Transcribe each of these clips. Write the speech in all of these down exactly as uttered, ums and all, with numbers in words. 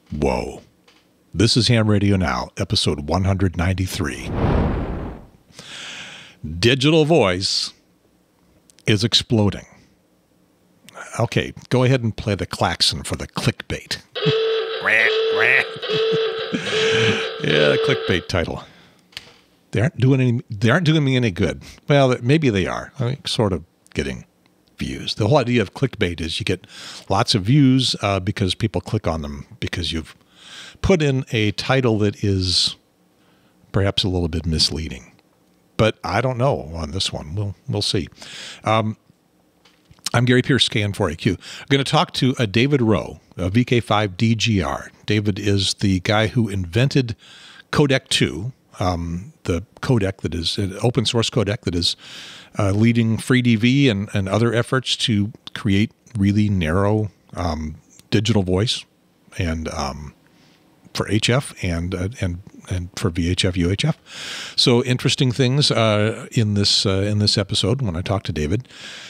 Whoa. This is Ham Radio Now, episode one ninety-three. Digital voice is exploding. Okay, go ahead and play the klaxon for the clickbait. Yeah, the clickbait title. They aren't doing any. They aren't doing me any good. Well, maybe they are. I mean, sort of getting views. The whole idea of clickbait is you get lots of views uh, because people click on them because you've put in a title that is perhaps a little bit misleading. But I don't know on this one. We'll we'll see. Um, I'm Gary Pierce, K N four A Q. I'm going to talk to uh, David Rowe V K five D G R. David is the guy who invented codec two, um, the codec that is an open source codec that is uh, leading FreeDV and, and other efforts to create really narrow um, digital voice and um, for H F and uh, and and for V H F, U H F. So interesting things uh, in this uh, in this episode when I talk to David.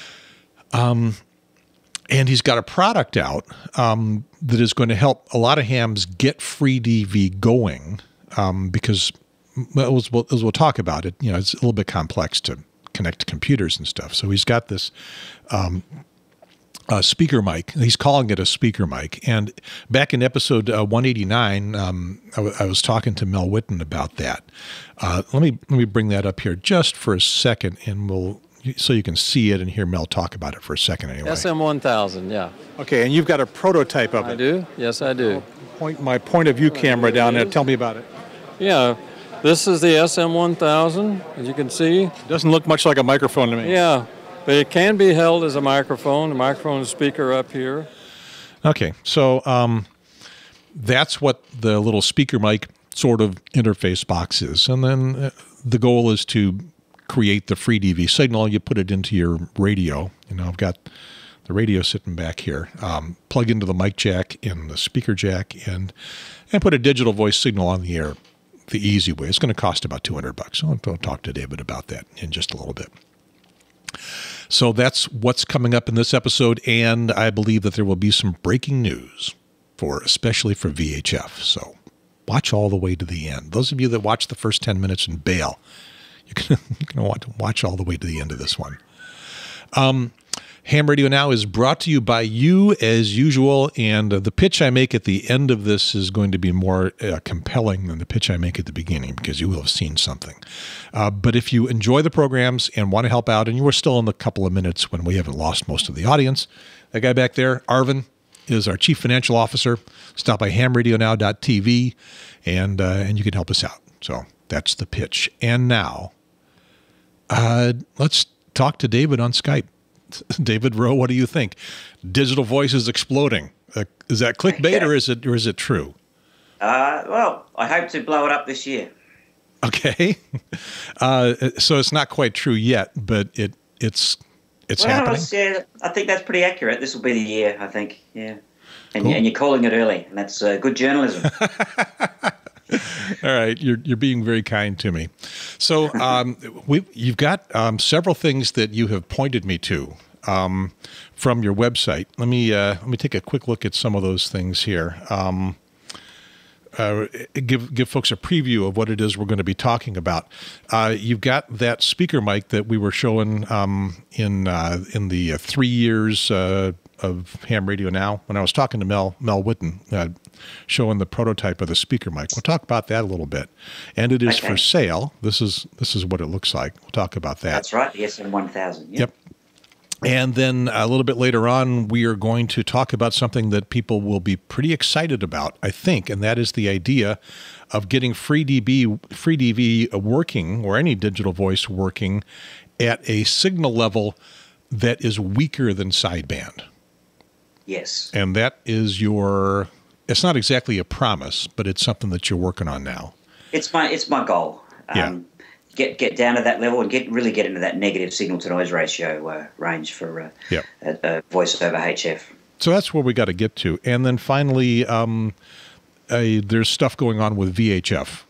Um, and he's got a product out um, that is going to help a lot of hams get FreeDV going um, because, well, as we'll, as we'll talk about it, you know, it's a little bit complex to connect to computers and stuff. So he's got this um, uh, speaker mic. He's calling it a speaker mic. And back in episode uh, one eighty-nine, um, I, w I was talking to Mel Whitten about that. Uh, let me let me bring that up here just for a second, and we'll. So you can see it and hear Mel talk about it for a second anyway. S M one thousand, yeah. Okay, and you've got a prototype of it. I do? Yes, I do. I'll point my point of view camera down there. Tell me about it. Yeah, this is the S M one thousand, as you can see. It doesn't look much like a microphone to me. Yeah, but it can be held as a microphone. The microphone and speaker up here. Okay, so um, that's what the little speaker mic sort of interface box is. And then uh, the goal is to create the FreeDV signal. You put it into your radio. You know, I've got the radio sitting back here. Um, plug into the mic jack in the speaker jack and and put a digital voice signal on the air the easy way. It's going to cost about two hundred bucks. I'll, I'll talk to David about that in just a little bit. So that's what's coming up in this episode, and I believe that there will be some breaking news for especially for V H F. So watch all the way to the end. Those of you that watch the first ten minutes and bail, You can, you can watch, watch all the way to the end of this one. Um, Ham Radio Now is brought to you by you as usual, and uh, the pitch I make at the end of this is going to be more uh, compelling than the pitch I make at the beginning because you will have seen something. Uh, but if you enjoy the programs and want to help out, and you were still in the couple of minutes when we haven't lost most of the audience, that guy back there, Arvin, is our Chief Financial Officer. Stop by ham radio now dot t v, and, uh, and you can help us out. So that's the pitch. And now, Uh, let's talk to David on Skype. David Rowe, what do you think? Digital voice is exploding. Uh, is that clickbait or is it or is it true? Uh, well, I hope to blow it up this year. Okay, uh, so it's not quite true yet, but it it's it's well, happening. Yeah, I think that's pretty accurate. This will be the year, I think. Yeah, and, cool. and you're calling it early, and that's uh, good journalism. All right, you're you're being very kind to me. So um, we you've got um, several things that you have pointed me to um, from your website. Let me uh, let me take a quick look at some of those things here. Um, uh, give give folks a preview of what it is we're going to be talking about. Uh, you've got that speaker mic that we were showing um, in uh, in the uh, three years uh, of Ham Radio Now when I was talking to Mel Mel Whitten. Uh, showing the prototype of the speaker mic. We'll talk about that a little bit. And it is okay. For sale. This is this is what it looks like. We'll talk about that. That's right, the S M one thousand. Yep. yep. And then a little bit later on, we are going to talk about something that people will be pretty excited about, I think, and that is the idea of getting FreeDV, FreeDV working, or any digital voice working, at a signal level that is weaker than sideband. Yes. And that is your... It's not exactly a promise, but it's something that you're working on now. It's my it's my goal. Um, yeah. Get get down to that level and get really get into that negative signal to noise ratio uh, range for uh, yep. uh, uh, voice over H F. So that's where we got to get to, and then finally, um, uh, there's stuff going on with V H F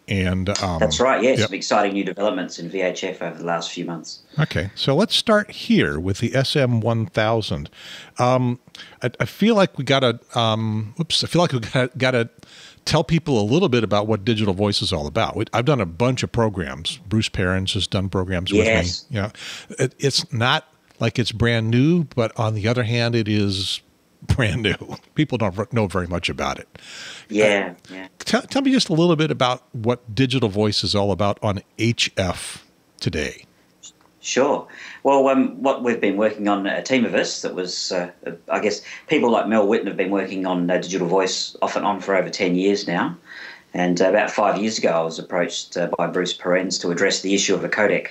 And um, that's right. Yes, yep. some exciting new developments in V H F over the last few months. Okay, so let's start here with the S M one thousand. Um, I, I feel like we gotta. Um, oops, I feel like we gotta, gotta tell people a little bit about what digital voice is all about. We, I've done a bunch of programs. Bruce Perrins has done programs Yes. with me. Yeah, it, it's not like it's brand new, but on the other hand, it is brand new. People don't know very much about it. Yeah, uh, yeah. Tell, tell me just a little bit about what digital voice is all about on H F today. Sure. Well, um, what we've been working on, a team of us that was, uh, I guess, people like Mel Whitten have been working on uh, digital voice off and on for over ten years now. And uh, about five years ago, I was approached uh, by Bruce Perrins to address the issue of a codec.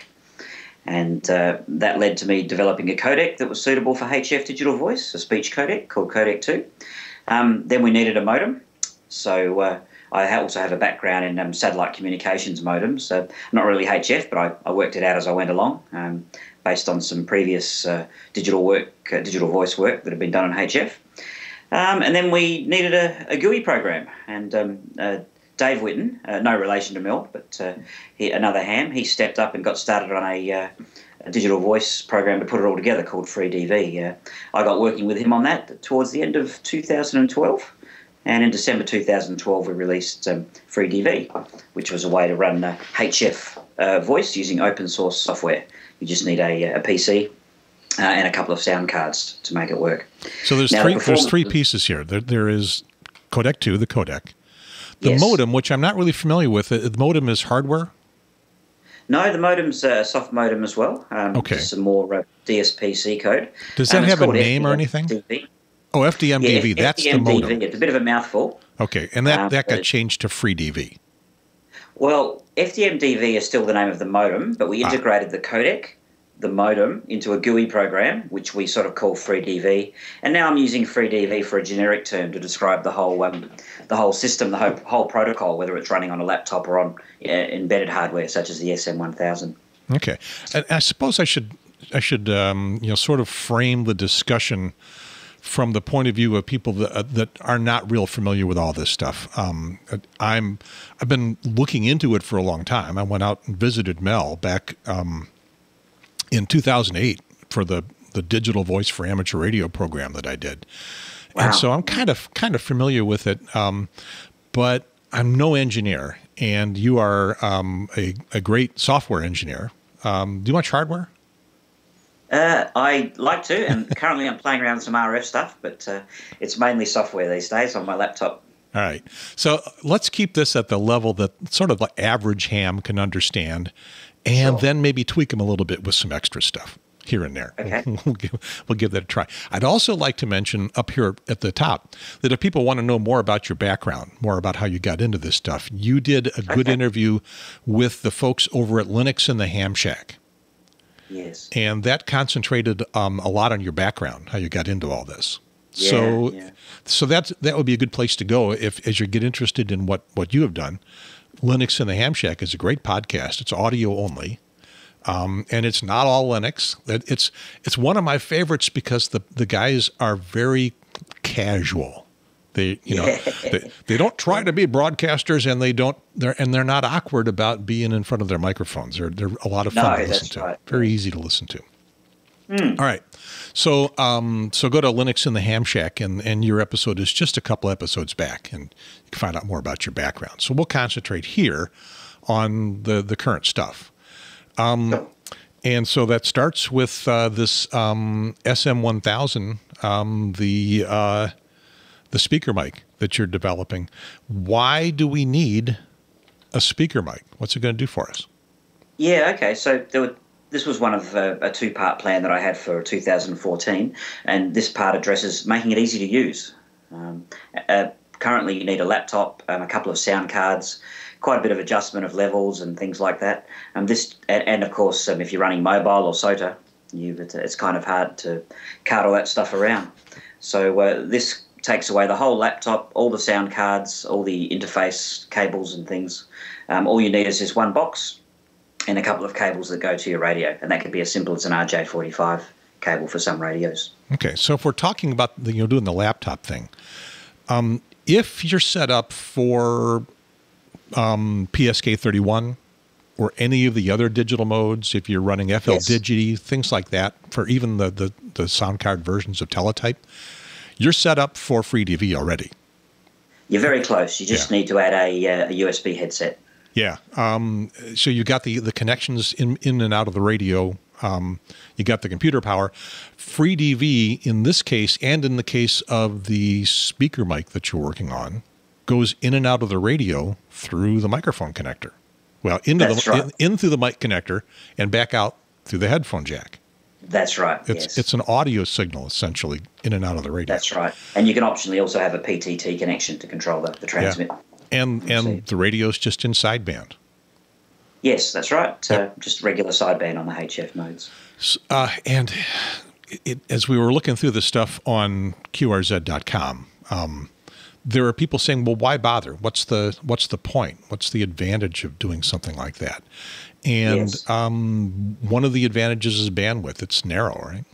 And uh, that led to me developing a codec that was suitable for H F digital voice, a speech codec called codec two. Um, then we needed a modem. So uh, I also have a background in um, satellite communications modems. So not really H F, but I, I worked it out as I went along, um, based on some previous uh, digital work, uh, digital voice work that had been done on H F. Um, and then we needed a, a G U I program. And um, uh, Dave Whitten, uh, no relation to Mel, but uh, he, another ham, he stepped up and got started on a, uh, a digital voice program to put it all together called FreeDV. Uh, I got working with him on that towards the end of two thousand twelve. And in December two thousand twelve, we released um, FreeDV, which was a way to run uh, H F uh, voice using open source software. You just need a, a P C uh, and a couple of sound cards to make it work. So there's now, three. the There's three pieces here. There, there is codec two, the codec, the yes. modem, which I'm not really familiar with. The modem is hardware. No, the modem's a soft modem as well. Um, okay. Just some more uh, D S P C code. Does that um, have a name or anything? F D M D V. Oh, F D M D V, yeah, that's F D M D V. the modem. It's a bit of a mouthful. Okay, and that, um, that got changed to FreeDV. Well, F D M D V is still the name of the modem, but we integrated ah. the codec, the modem, into a G U I program, which we sort of call FreeDV. And now I'm using FreeDV for a generic term to describe the whole um, the whole system, the whole, whole protocol, whether it's running on a laptop or on uh, embedded hardware, such as the S M one thousand. Okay, and I suppose I should I should um, you know sort of frame the discussion from the point of view of people that, uh, that are not real familiar with all this stuff. Um, I'm I've been looking into it for a long time. I went out and visited Mel back um, in two thousand eight for the the digital voice for amateur radio program that I did, wow. and so I'm kind of kind of familiar with it. Um, but I'm no engineer, and you are um, a a great software engineer. Um, do you much hardware? Uh, I like to, and currently I'm playing around with some R F stuff, but uh, it's mainly software these days on my laptop. All right. So let's keep this at the level that sort of like average ham can understand, and sure. then maybe tweak them a little bit with some extra stuff here and there. Okay. We'll give, we'll give that a try. I'd also like to mention up here at the top that if people want to know more about your background, more about how you got into this stuff, you did a good okay. interview with the folks over at Linux in the Ham Shack. Yes. And that concentrated um, a lot on your background, how you got into all this. Yeah, so yeah. so that's, that would be a good place to go if as you get interested in what, what you have done. Linux in the Ham Shack is a great podcast. It's audio only. Um, and it's not all Linux. It's it's one of my favorites because the, the guys are very casual. They you know they, they don't try to be broadcasters, and they don't they're and they're not awkward about being in front of their microphones. They're they're a lot of fun no, to listen to. Right. Very easy to listen to. Mm. All right, so um, so go to Linux in the Ham Shack, and and your episode is just a couple episodes back, and you can find out more about your background. So we'll concentrate here on the the current stuff. Um, and so that starts with uh, this um, S M one thousand, um, the uh, the speaker mic that you're developing. Why do we need a speaker mic? What's it going to do for us? Yeah, okay. So there were, this was one of uh, a two-part plan that I had for two thousand fourteen, and this part addresses making it easy to use. Um, uh, currently, you need a laptop, um, a couple of sound cards, quite a bit of adjustment of levels and things like that. Um, this and, and of course, um, if you're running mobile or SOTA, you, it's kind of hard to cart all that stuff around. So uh, this takes away the whole laptop, all the sound cards, all the interface cables and things. Um, all you need is this one box and a couple of cables that go to your radio, and that could be as simple as an R J forty-five cable for some radios. Okay, so if we're talking about the, you know, doing the laptop thing, um, if you're set up for um, P S K thirty-one or any of the other digital modes, if you're running F L Yes. Digi, things like that, for even the, the, the sound card versions of Teletype, you're set up for FreeDV already. You're very close. You just Yeah. need to add a, uh, a U S B headset. Yeah. Um, so you got the, the connections in, in and out of the radio. Um, you got the computer power. FreeDV, in this case, and in the case of the speaker mic that you're working on, goes in and out of the radio through the microphone connector. Well, into That's the right. in, in through the mic connector and back out through the headphone jack. That's right. It's yes. it's an audio signal essentially in and out of the radio. That's right. And you can optionally also have a P T T connection to control the, the transmit. And and the radio's just in sideband. Yes, that's right. Yep. Uh, just regular sideband on the H F modes. Uh, and it, as we were looking through the stuff on Q R Z dot com, um, there are people saying, "Well, why bother? What's the what's the point? What's the advantage of doing something like that?" And Yes. um, one of the advantages is bandwidth. It's narrow, right?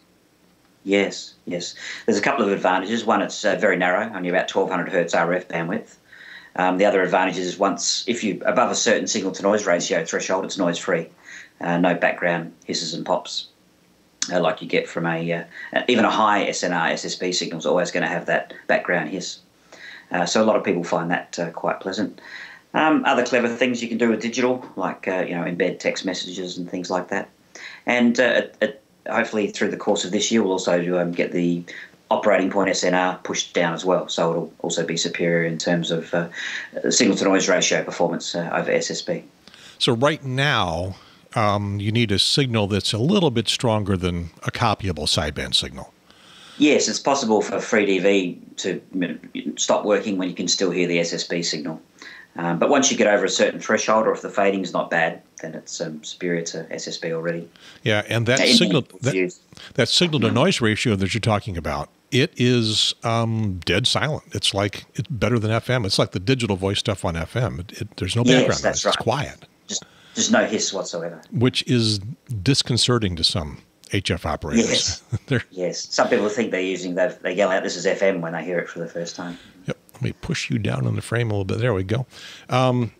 Yes, yes. There's a couple of advantages. One, it's uh, very narrow, only about twelve hundred hertz R F bandwidth. Um, the other advantage is once, if you above a certain signal-to-noise ratio threshold, it's noise-free. Uh, no background hisses and pops uh, like you get from a, uh, even a high S N R S S B signal is always going to have that background hiss. Uh, so a lot of people find that uh, quite pleasant. Um, other clever things you can do with digital, like uh, you know, embed text messages and things like that. And uh, it, it, hopefully through the course of this year, we'll also um, get the operating point S N R pushed down as well. So it'll also be superior in terms of uh, signal-to-noise ratio performance uh, over S S B. So right now, um, you need a signal that's a little bit stronger than a copyable sideband signal. Yes, it's possible for FreeDV to stop working when you can still hear the S S B signal. Um, but once you get over a certain threshold, or if the fading's not bad, then it's um, superior to S S B already. Yeah, and that Yeah, signal that, confused. that signal to noise ratio that you're talking about, it is um, dead silent. It's like it's better than F M. It's like the digital voice stuff on F M. It, it, there's no Yes, background that's noise. right. It's quiet, Just, just no hiss whatsoever. which is disconcerting to some H F operators. Yes. They're, Yes, some people think they're using, they they yell out this is F M when they hear it for the first time. Yep. Let me push you down on the frame a little bit. There we go. Um,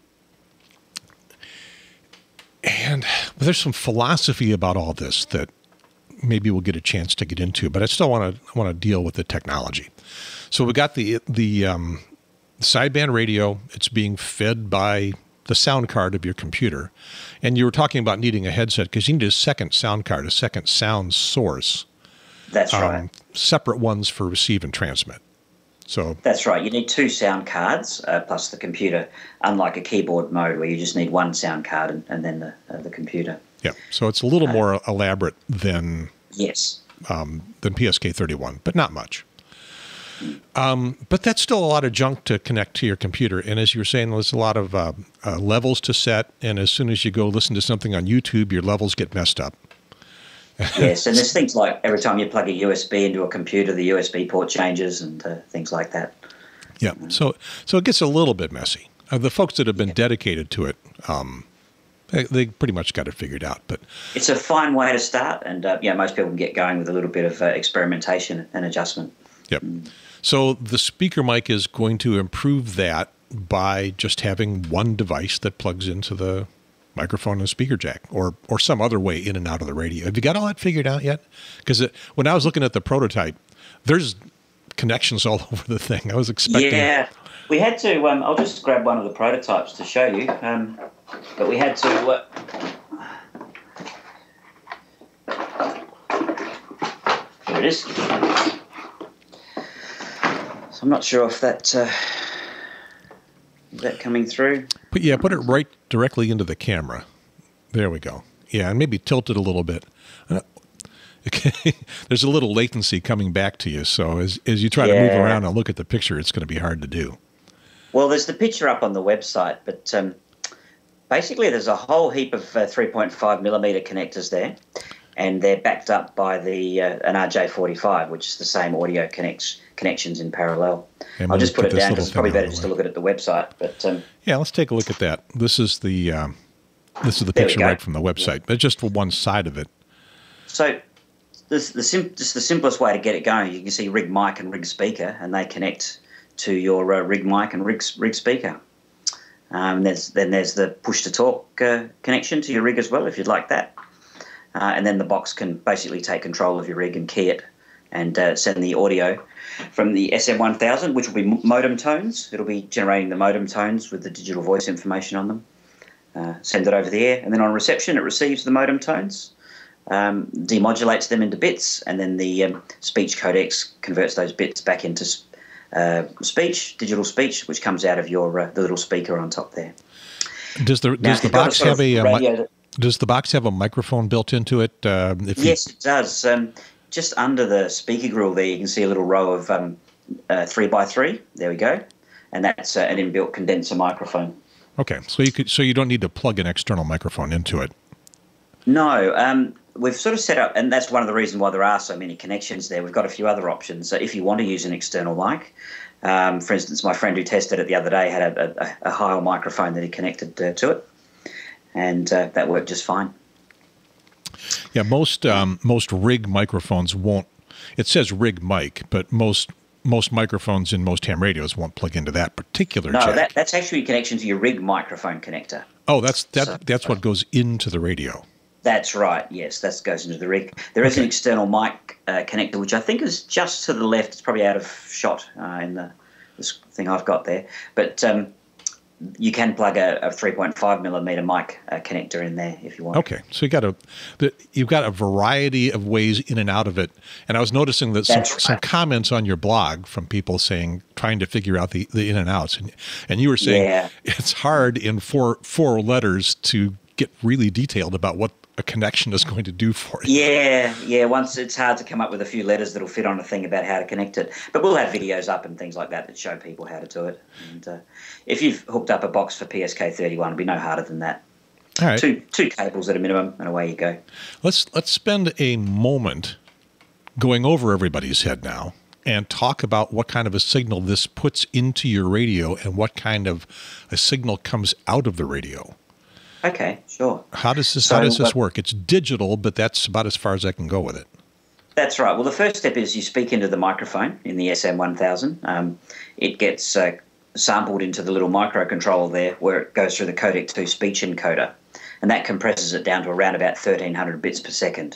and but there's some philosophy about all this that maybe we'll get a chance to get into, but I still want to want to deal with the technology. So we got the the um, sideband radio. It's being fed by the sound card of your computer, and you were talking about needing a headset because you need a second sound card, a second sound source. That's um, right. Separate ones for receive and transmit. So That's right. You need two sound cards uh, plus the computer, unlike a keyboard mode where you just need one sound card and, and then the uh, the computer. yeah, so it's a little Uh, more elaborate than Yes. um, than P S K thirty-one, but not much. Um, but that's still a lot of junk to connect to your computer. And as you were saying, there's a lot of uh, uh, levels to set. And as soon as you go listen to something on YouTube, your levels get messed up. Yes, and there's things like every time you plug a U S B into a computer, the U S B port changes and uh, things like that. Yeah, so so it gets a little bit messy. Uh, the folks that have been dedicated to it, um, they, they pretty much got it figured out. But It's a fine way to start, and uh, yeah, most people can get going with a little bit of uh, experimentation and adjustment. Yep. So the speaker mic is going to improve that by just having one device that plugs into the microphone and speaker jack, or or some other way in and out of the radio. Have you got all that figured out yet? Because when I was looking at the prototype, there's connections all over the thing. I was expecting. Yeah, we had to. Um, I'll just grab one of the prototypes to show you. Um, but we had to. Uh, here it is. So I'm not sure if that uh, is that coming through. But yeah, put it right directly into the camera. There we go. Yeah, and maybe tilt it a little bit. Uh, okay. There's a little latency coming back to you, so as as you try to move Yeah. around and look at the picture, it's going to be hard to do. Well, there's the picture up on the website, but um, basically there's a whole heap of uh, three point five millimeter connectors there, and they're backed up by the uh, an R J forty-five, which is the same audio connects connections in parallel. And I'll we'll just put put it this down little because it's probably thing out better of the just to way. look at it at the website. But um, Yeah, let's take a look at that. This is the um, this is the There we picture go. right from the website, but just for one side of it. so this, the sim- just the simplest way to get it going, you can see rig mic and rig speaker, and they connect to your uh, rig mic and rig rig speaker. Um, there's, then there's the push-to-talk uh, connection to your rig as well, if you'd like that. Uh, and then the box can basically take control of your rig and key it and uh, send the audio from the S M one thousand, which will be modem tones. It'll be generating the modem tones with the digital voice information on them. Uh, send it over the air, and then on reception it receives the modem tones, um, demodulates them into bits, and then the um, speech codecs converts those bits back into uh, speech, digital speech, which comes out of your uh, the little speaker on top there. Does the Now, does the box a have a, a that, does the box have a microphone built into it? Uh, if yes, you... it does. Um, just under the speaker grill there, you can see a little row of um, uh, three by three. There we go, and that's uh, an inbuilt condenser microphone. Okay, so you could so you don't need to plug an external microphone into it. No, um, we've sort of set up, and that's one of the reasons why there are so many connections there. We've got a few other options. So if you want to use an external mic, um, for instance, my friend who tested it the other day had a, a, a Heil microphone that he connected uh, to it, and uh, that worked just fine. Yeah, most um, most rig microphones won't. It says rig mic, but most most microphones in most ham radios won't plug into that particular no, jack. that, that's actually a connection to your rig microphone connector. Oh, that's that. So, that's what goes into the radio. That's right. Yes, that goes into the rig. There is okay. an external mic uh, connector, which I think is just to the left. It's probably out of shot uh, in the this thing I've got there, but um, you can plug a, a three point five millimeter mic uh, connector in there if you want. Okay, so you got a the, you've got a variety of ways in and out of it. And I was noticing that some, right. some comments on your blog from people saying trying to figure out the, the in and outs, and and you were saying yeah. it's hard in four four letters to get really detailed about what a connection is going to do for you. Yeah, yeah. Once it's hard to come up with a few letters that'll fit on a thing about how to connect it. But we'll have videos up and things like that that show people how to do it. And uh, if you've hooked up a box for P S K thirty-one, it'll be no harder than that. All right. Two two cables at a minimum, and away you go. Let's let's spend a moment going over everybody's head now and talk about what kind of a signal this puts into your radio and what kind of a signal comes out of the radio. Okay, sure. How does this so, how does this uh, work? It's digital, but that's about as far as I can go with it. That's right. Well, the first step is you speak into the microphone in the S M one thousand. Um, it gets uh, sampled into the little microcontroller there where it goes through the codec two speech encoder, and that compresses it down to around about thirteen hundred bits per second.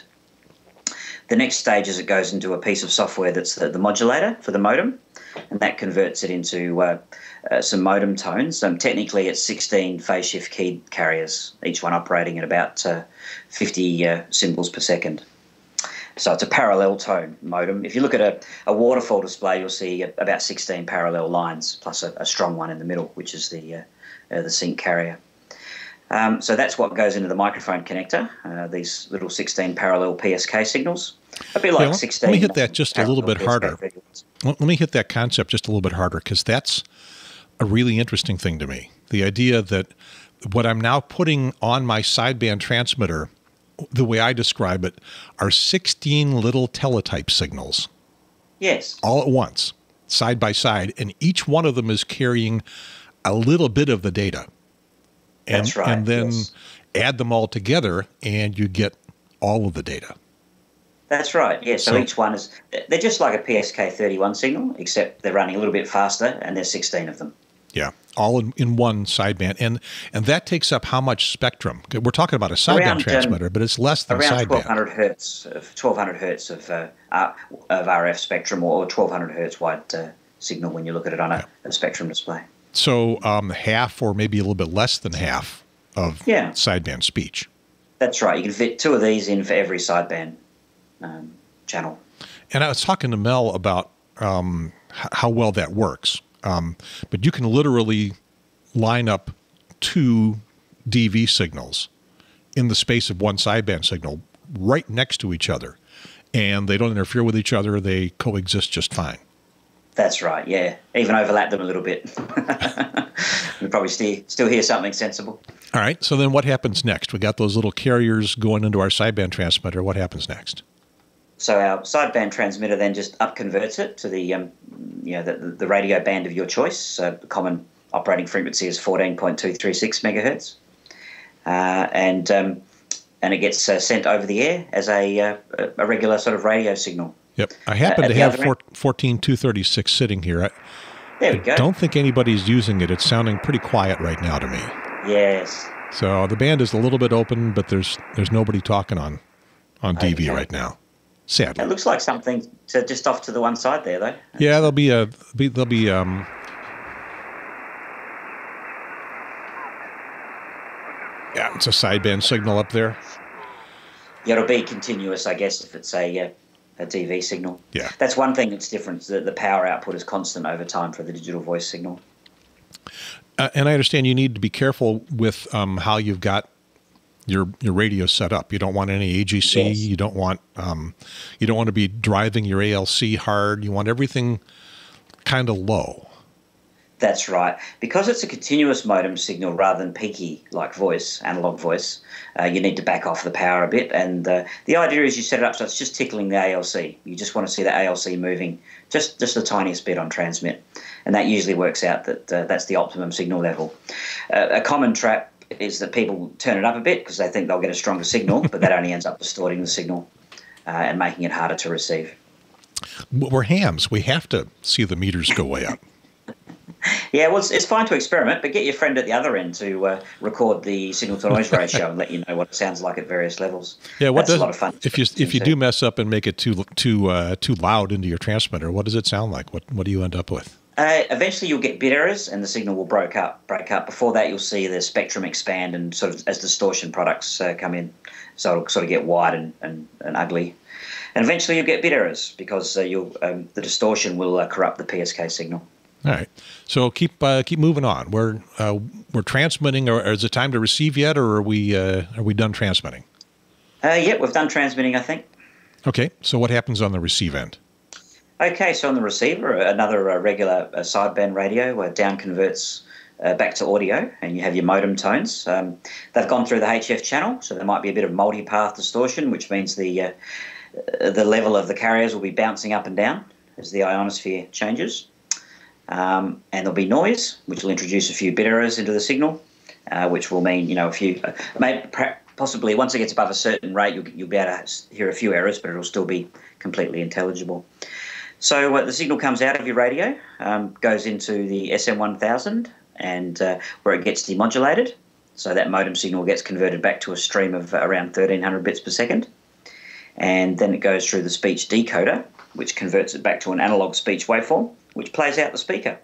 The next stage is it goes into a piece of software that's the, the modulator for the modem, and that converts it into uh, uh, some modem tones. Um, technically, it's sixteen phase shift key carriers, each one operating at about uh, fifty uh, symbols per second. So it's a parallel tone modem. If you look at a, a waterfall display, you'll see about sixteen parallel lines, plus a, a strong one in the middle, which is the, uh, uh, the sync carrier. Um, so that's what goes into the microphone connector, uh, these little sixteen parallel P S K signals. A bit like yeah, sixteen. Let me hit that just a little bit P S K harder. Let me hit that concept just a little bit harder, because that's a really interesting thing to me. The idea that what I'm now putting on my sideband transmitter, the way I describe it, are sixteen little teletype signals. Yes. All at once, side by side, and each one of them is carrying a little bit of the data. And, That's right. And then yes. add them all together, and you get all of the data. That's right, yeah. So, so each one is, they're just like a P S K thirty-one signal, except they're running a little bit faster, and there's sixteen of them. Yeah, all in, in one sideband. And and that takes up how much spectrum? We're talking about a sideband around, transmitter, um, but it's less than around sideband. twelve hundred hertz, of twelve hundred hertz of, uh, of R F spectrum, or twelve hundred hertz wide uh, signal when you look at it on a, a spectrum display. So um, half or maybe a little bit less than half of yeah. sideband speech. That's right. You can fit two of these in for every sideband um, channel. And I was talking to Mel about um, how well that works. Um, but you can literally line up two D V signals in the space of one sideband signal right next to each other, and they don't interfere with each other. They coexist just fine. That's right, yeah. Even overlap them a little bit. You'll probably still, still hear something sensible. All right, so then what happens next? We got those little carriers going into our sideband transmitter. What happens next? So our sideband transmitter then just upconverts it to the, um, you know, the, the radio band of your choice. So the common operating frequency is fourteen point two three six megahertz. Uh, and um, and it gets uh, sent over the air as a, uh, a regular sort of radio signal. Yep. I happen uh, to have fourteen two thirty-six sitting here. I, There we go. I don't think anybody's using it. It's sounding pretty quiet right now to me. Yes. So the band is a little bit open, but there's there's nobody talking on on D V Okay. right now. Sadly. It looks like something to just off to the one side there, though. Yeah, there'll be a be, there'll be um. Yeah, it's a sideband signal up there. Yeah, it'll be continuous, I guess, if it's a uh, a D V signal. Yeah. That's one thing that's different. The, the power output is constant over time for the digital voice signal. Uh, and I understand you need to be careful with um, how you've got your your radio set up. You don't want any A G C. Yes. You don't want um, you don't want to be driving your A L C hard. You want everything kind of low. That's right. Because it's a continuous modem signal rather than peaky like voice, analog voice, uh, you need to back off the power a bit. And uh, the idea is you set it up so it's just tickling the A L C. You just want to see the A L C moving just, just the tiniest bit on transmit. And that usually works out that uh, that's the optimum signal level. Uh, a common trap is that people turn it up a bit because they think they'll get a stronger signal, but that only ends up distorting the signal uh, and making it harder to receive. We're hams. We have to see the meters go way up. Yeah, well, it's, it's fine to experiment, but get your friend at the other end to uh, record the signal-to-noise ratio and let you know what it sounds like at various levels. Yeah, what That's does a lot of fun. if you if you do mess up and make it too too uh, too loud into your transmitter? What does it sound like? What what do you end up with? Uh, eventually, you'll get bit errors, and the signal will break up. Break up. Before that, you'll see the spectrum expand, and sort of as distortion products uh, come in, so it'll sort of get wide and, and, and ugly. And eventually, you'll get bit errors because uh, you'll um, the distortion will uh, corrupt the P S K signal. All right, so keep uh, keep moving on. We're uh, we're transmitting, or, or is it time to receive yet, or are we uh, are we done transmitting? Uh, yeah, we've done transmitting, I think. Okay, so what happens on the receive end? Okay, so on the receiver, another uh, regular uh, sideband radio uh, down converts uh, back to audio, and you have your modem tones. Um, they've gone through the H F channel, so there might be a bit of multipath distortion, which means the uh, the level of the carriers will be bouncing up and down as the ionosphere changes. Um, and there'll be noise, which will introduce a few bit errors into the signal, uh, which will mean, you know, a few, uh, maybe, possibly once it gets above a certain rate, you'll, you'll be able to hear a few errors, but it'll still be completely intelligible. So uh, the signal comes out of your radio, um, goes into the S M one thousand, and uh, where it gets demodulated. So that modem signal gets converted back to a stream of around thirteen hundred bits per second. And then it goes through the speech decoder, which converts it back to an analog speech waveform, which plays out the speaker.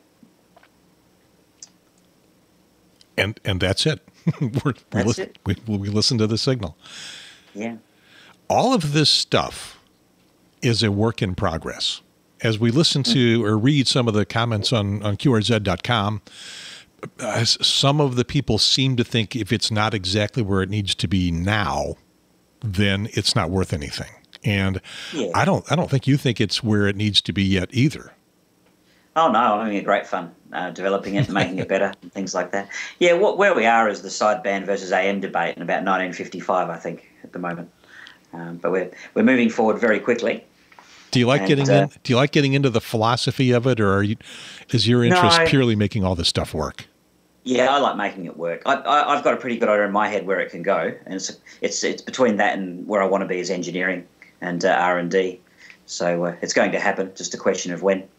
And and that's it. we're, That's we, it. We, we listen to the signal. Yeah. All of this stuff is a work in progress. As we listen to or read some of the comments on, on Q R Z dot com, uh, some of the people seem to think if it's not exactly where it needs to be now, then it's not worth anything. And Yeah. I don't I don't think you think it's where it needs to be yet either. Oh, no, I'm having a great fun uh, developing it and making it better and things like that. Yeah, what, where we are is the sideband versus A M debate in about nineteen fifty-five, I think, at the moment. Um, but we're we're moving forward very quickly. Do you like And, getting uh, in? Do you like getting into the philosophy of it, or are you, is your interest No, I- purely making all this stuff work? Yeah, I like making it work. I, I, I've got a pretty good idea in my head where it can go, and it's it's it's between that and where I want to be as engineering and uh, R and D. So uh, it's going to happen. Just a question of when.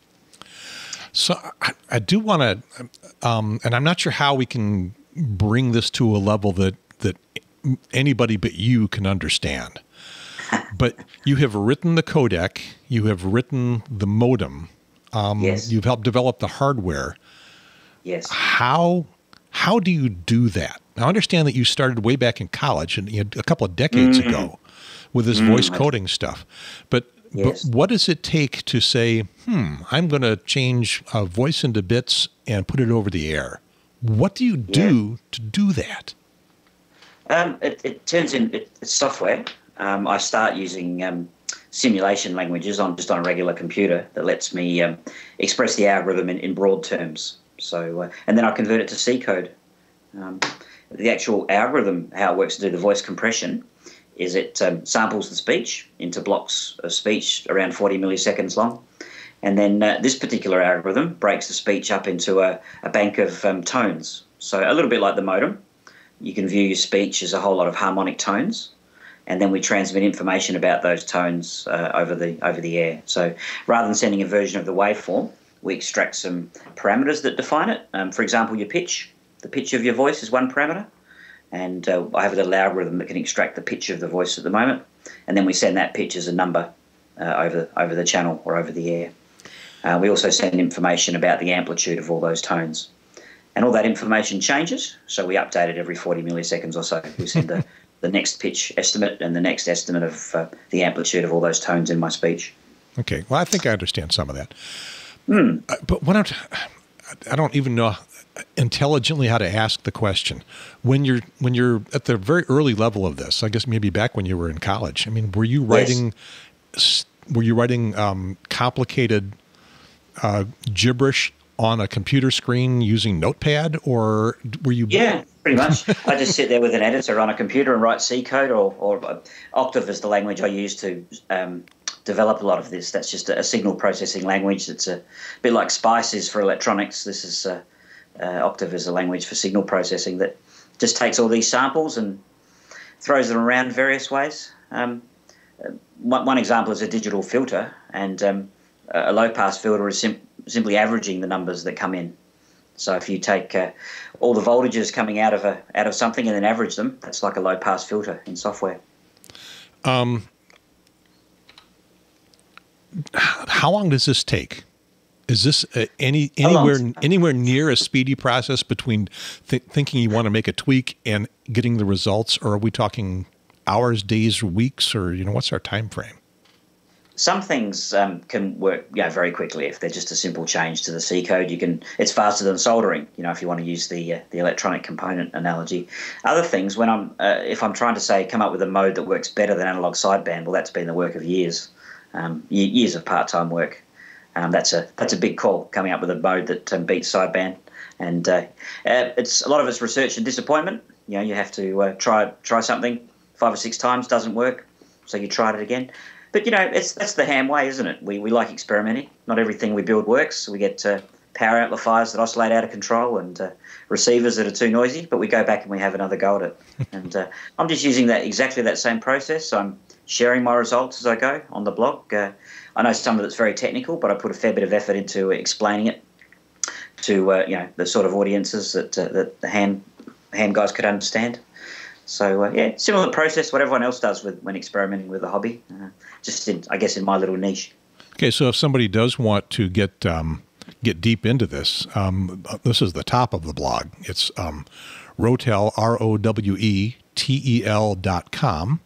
So I, I do want to, um, and I'm not sure how we can bring this to a level that that anybody but you can understand. But you have written the codec, you have written the modem, um, Yes. you've helped develop the hardware. Yes. How how do you do that? Now, I understand that you started way back in college and you know, a couple of decades Mm-hmm. ago with this voice coding stuff. But Yes. but what does it take to say, hmm, I'm going to change a voice into bits and put it over the air? What do you do to do that? Um, it, it turns in it, it's software. Um, I start using um, simulation languages on just on a regular computer that lets me um, express the algorithm in, in broad terms. So, uh, and then I convert it to C code. Um, the actual algorithm, how it works to do the voice compression, is it um, samples the speech into blocks of speech around forty milliseconds long. And then uh, this particular algorithm breaks the speech up into a, a bank of um, tones. So a little bit like the modem, you can view your speech as a whole lot of harmonic tones, and then we transmit information about those tones uh, over the over the air. So rather than sending a version of the waveform, we extract some parameters that define it. Um, for example, your pitch. The pitch of your voice is one parameter. And uh, I have a little algorithm that can extract the pitch of the voice at the moment. And then we send that pitch as a number uh, over, over the channel or over the air. Uh, we also send information about the amplitude of all those tones. And all that information changes, so we update it every forty milliseconds or so. We send the, the next pitch estimate and the next estimate of uh, the amplitude of all those tones in my speech. Okay, well, I think I understand some of that. Mm. Uh, but when I'm, I don't even know intelligently how to ask the question. When you're when you're at the very early level of this, I guess maybe back when you were in college, I mean, were you writing, yes. were you writing um, complicated uh, gibberish on a computer screen using Notepad, or were you? Yeah, pretty much. I just sit there with an editor on a computer and write C code, or, or Octave is the language I use to um, develop a lot of this. That's just a, a signal processing language. It's a bit like SPICE is for electronics. This is uh, uh, Octave is a language for signal processing that just takes all these samples and throws them around various ways. Um, one, one example is a digital filter, and um, a low-pass filter is sim simply averaging the numbers that come in. So if you take uh, all the voltages coming out of a out of something and then average them, that's like a low-pass filter in software. Um, how long does this take? Is this uh, any anywhere anywhere near a speedy process between th thinking you want to make a tweak and getting the results, or are we talking hours, days, or weeks, or you know, what's our time frame? Some things um, can work, you know, very quickly if they're just a simple change to the C code. You can, it's faster than soldering, you know, if you want to use the uh, the electronic component analogy. Other things, when I'm uh, if I'm trying to say come up with a mode that works better than analog sideband, well, that's been the work of years, um, years of part-time work. Um, that's a that's a big call, coming up with a mode that um, beats sideband, and uh, uh, it's a lot of it's research and disappointment. You know, you have to uh, try try something five or six times, doesn't work, so you tried it again. But, you know, it's that's the ham way, isn't it? We, we like experimenting. Not everything we build works. We get uh, power amplifiers that oscillate out of control and uh, receivers that are too noisy, but we go back and we have another go at it. And uh, I'm just using that exactly that same process. I'm sharing my results as I go on the blog. Uh, I know some of it's very technical, but I put a fair bit of effort into explaining it to, uh, you know, the sort of audiences that, uh, that the ham, ham guys could understand. So, uh, yeah, similar process, what everyone else does with when experimenting with a hobby, uh, just, in, I guess, in my little niche. Okay, so if somebody does want to get um, get deep into this, um, this is the top of the blog. It's um, Rowetel, R O W E T E L dot com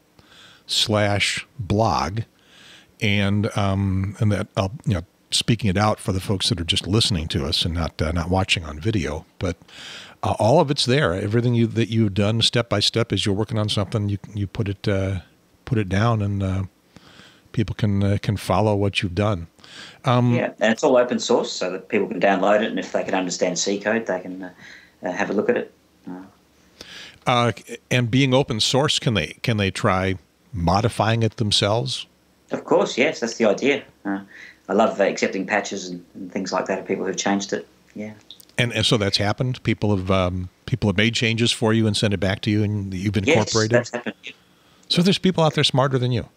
slash blog. And, um, and that, I'll, you know, speaking it out for the folks that are just listening to us and not, uh, not watching on video, but Uh, all of it's there. Everything you, that you've done step by step as you're working on something, you you put it uh, put it down, and uh, people can uh, can follow what you've done. Um, yeah, and it's all open source, so that people can download it, and if they can understand C code, they can uh, uh, have a look at it. Uh, uh, and being open source, can they can they try modifying it themselves? Of course, yes, that's the idea. Uh, I love uh, accepting patches and, and things like that of people who've changed it. Yeah. And, and so that's happened. People have um, people have made changes for you and sent it back to you, and you've incorporated. Yes, that's happened. So there's people out there smarter than you.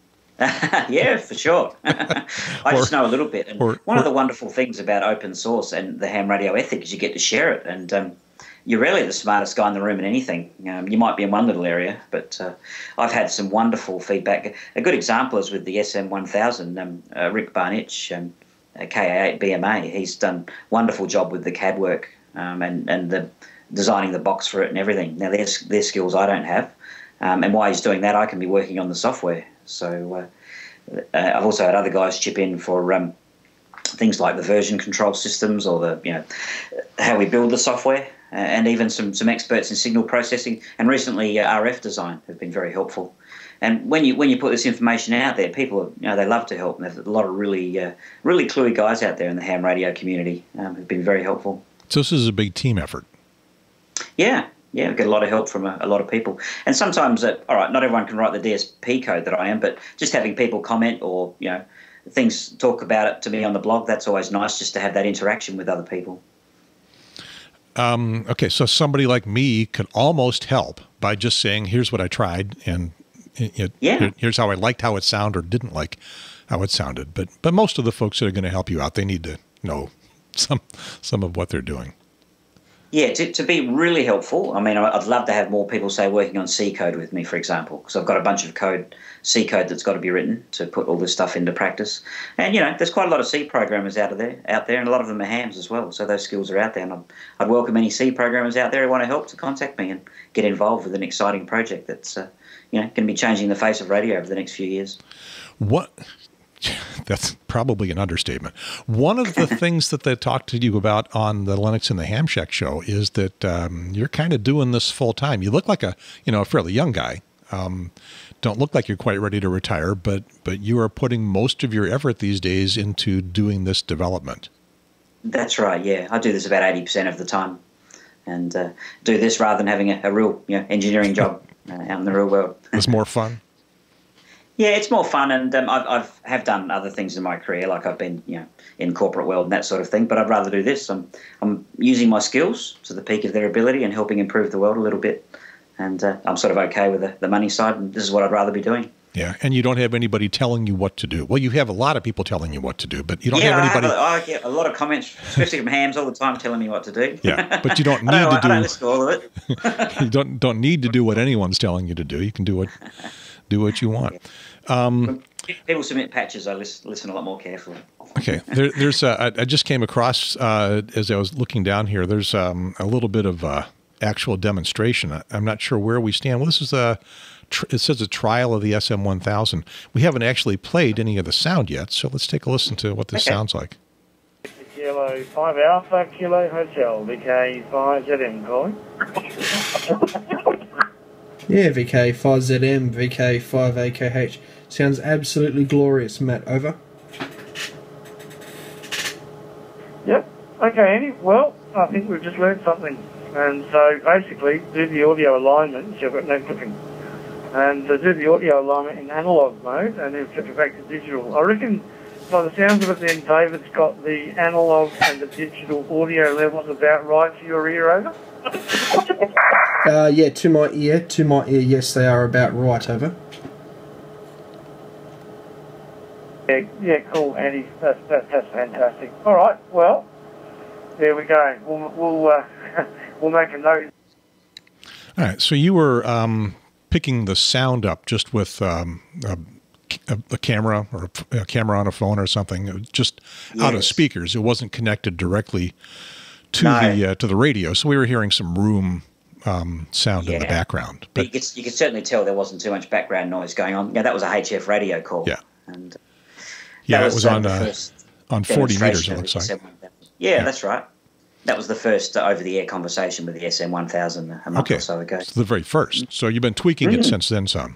Yeah, for sure. I or, just know a little bit. And or, one or, of the wonderful things about open source and the ham radio ethic is you get to share it. And um, you're rarely the smartest guy in the room in anything. Um, you might be in one little area, but uh, I've had some wonderful feedback. A good example is with the S M one thousand. Um, uh, Rick Barnich, um, K A eight B M A, he's done a wonderful job with the C A D work um, and, and the designing the box for it and everything. Now, there's, there's skills I don't have. Um, and while he's doing that, I can be working on the software. So uh, uh, I've also had other guys chip in for um, things like the version control systems or the, you know, how we build the software, uh, and even some, some experts in signal processing. And recently, uh, R F design have been very helpful. And when you when you put this information out there, people, you know, they love to help. And there's a lot of really uh, really cluey guys out there in the ham radio community um, who've been very helpful. So this is a big team effort. Yeah, yeah, we get a lot of help from a, a lot of people. And sometimes, uh, all right, not everyone can write the D S P code that I am, but just having people comment or, you know, things talk about it to me on the blog, that's always nice, just to have that interaction with other people. Um, okay, so somebody like me could almost help by just saying, "Here's what I tried," and It, yeah. here's how I liked how it sounded or didn't like how it sounded. But but most of the folks that are going to help you out, they need to know some some of what they're doing. Yeah, to, to be really helpful, I mean, I'd love to have more people, say, working on C code with me, for example, because I've got a bunch of code, C code that's got to be written to put all this stuff into practice. And, you know, there's quite a lot of C programmers out of there, out there, and a lot of them are hams as well, so those skills are out there. And I'd, I'd welcome any C programmers out there who want to help to contact me and get involved with an exciting project that's, uh, you know, going to be changing the face of radio over the next few years. What... That's probably an understatement. One of the things that they talked to you about on the Linux and the Ham Shack show is that um, you're kind of doing this full time. You look like a, you know, a fairly young guy. Um, don't look like you're quite ready to retire, but but you are putting most of your effort these days into doing this development. That's right. Yeah, I do this about eighty percent of the time, and uh, do this rather than having a, a real, you know, engineering job uh, out in the real world. It's more fun. Yeah, it's more fun, and um, I've, I've have done other things in my career, like I've been, you know, in corporate world and that sort of thing. But I'd rather do this. I'm I'm using my skills to the peak of their ability and helping improve the world a little bit. And uh, I'm sort of okay with the, the money side, and this is what I'd rather be doing. Yeah, and you don't have anybody telling you what to do. Well, you have a lot of people telling you what to do, but you don't yeah, have anybody. I, have a, I get a lot of comments, especially from hams, all the time, telling me what to do. Yeah, but you don't need I don't, to do. I don't listen to all of it. You don't don't need to do what anyone's telling you to do. You can do what do what you want. Yeah. Um, People submit patches. I listen, listen a lot more carefully. Okay, there, there's. Uh, I just came across uh, as I was looking down here. There's um, a little bit of uh, actual demonstration. I, I'm not sure where we stand. Well, this is a. Tr it says a trial of the S M one thousand. We haven't actually played any of the sound yet, so let's take a listen to what this okay. sounds like. Kilo five Alpha Kilo Hotel V K five Z M calling. Yeah, V K five Z M, V K five A K H. Sounds absolutely glorious, Matt. Over. Yep. Okay, Andy. Well, I think we've just learned something. And so, basically, do the audio alignment. So I've got no clipping. And uh, do the audio alignment in analog mode, and then flip it back to digital. I reckon, by the sounds of it then, David's got the analog and the digital audio levels about right for your ear, over? Uh, yeah, to my ear, to my ear, yes, they are about right, over. Yeah, yeah, cool, Andy. That's, that's, that's fantastic. All right, well, there we go. We'll we'll uh, we'll make a note. All right, so you were um, picking the sound up just with um, a, a, a camera or a, a camera on a phone or something, just yes. out of speakers. It wasn't connected directly to no. the uh, to the radio, so we were hearing some room um, sound yeah. in the background. But you could, you could certainly tell there wasn't too much background noise going on. Yeah, that was a H F radio call. Yeah, and yeah, was, it was on uh, on forty meters. It looks like. Yeah, yeah, that's right. That was the first uh, over-the-air conversation with the S M one thousand a month okay. or so ago. So the very first. So you've been tweaking mm. it since then, some.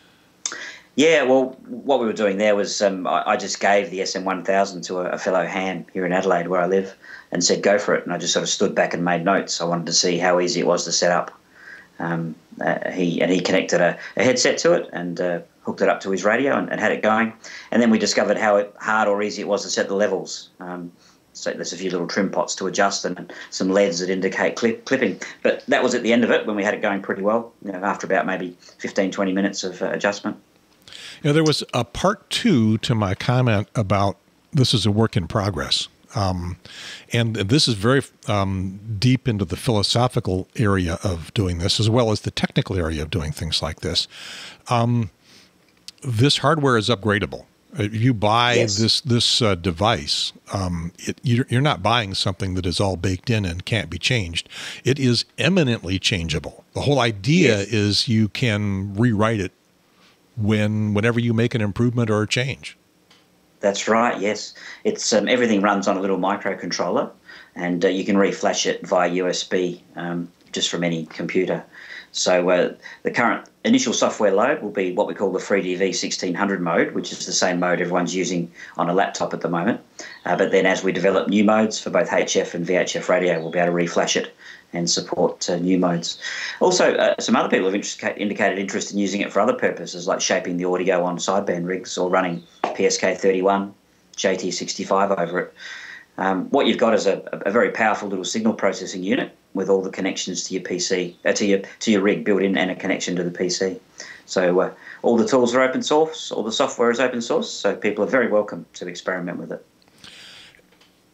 Yeah, well, what we were doing there was um, I, I just gave the S M one thousand to a, a fellow ham here in Adelaide, where I live, and said go for it. And I just sort of stood back and made notes. I wanted to see how easy it was to set up. Um, uh, he and he connected a, a headset to it and uh, hooked it up to his radio and, and had it going. And then we discovered how it, hard or easy it was to set the levels. Um, so there's a few little trim pots to adjust and some L E Ds that indicate clip, clipping. But that was at the end of it when we had it going pretty well, you know, after about maybe fifteen, twenty minutes of uh, adjustment. You know, there was a part two to my comment about this is a work in progress. Um, and this is very um, deep into the philosophical area of doing this, as well as the technical area of doing things like this. Um, this hardware is upgradable. If you buy yes. this this uh, device, um, it, you're, you're not buying something that is all baked in and can't be changed. It is eminently changeable. The whole idea yes. is you can rewrite it when whenever you make an improvement or a change. That's right, yes. It's um, everything runs on a little microcontroller, and uh, you can reflash it via U S B um, just from any computer. So uh, the current initial software load will be what we call the FreeDV sixteen hundred mode, which is the same mode everyone's using on a laptop at the moment. Uh, but then as we develop new modes for both H F and V H F radio, we'll be able to reflash it and support uh, new modes. Also, uh, some other people have interest, indicated interest in using it for other purposes, like shaping the audio on sideband rigs or running P S K thirty-one, J T sixty-five over it. Um, what you've got is a, a very powerful little signal processing unit with all the connections to your P C, uh, to your to your rig built in, and a connection to the P C. So uh, all the tools are open source, all the software is open source, so people are very welcome to experiment with it.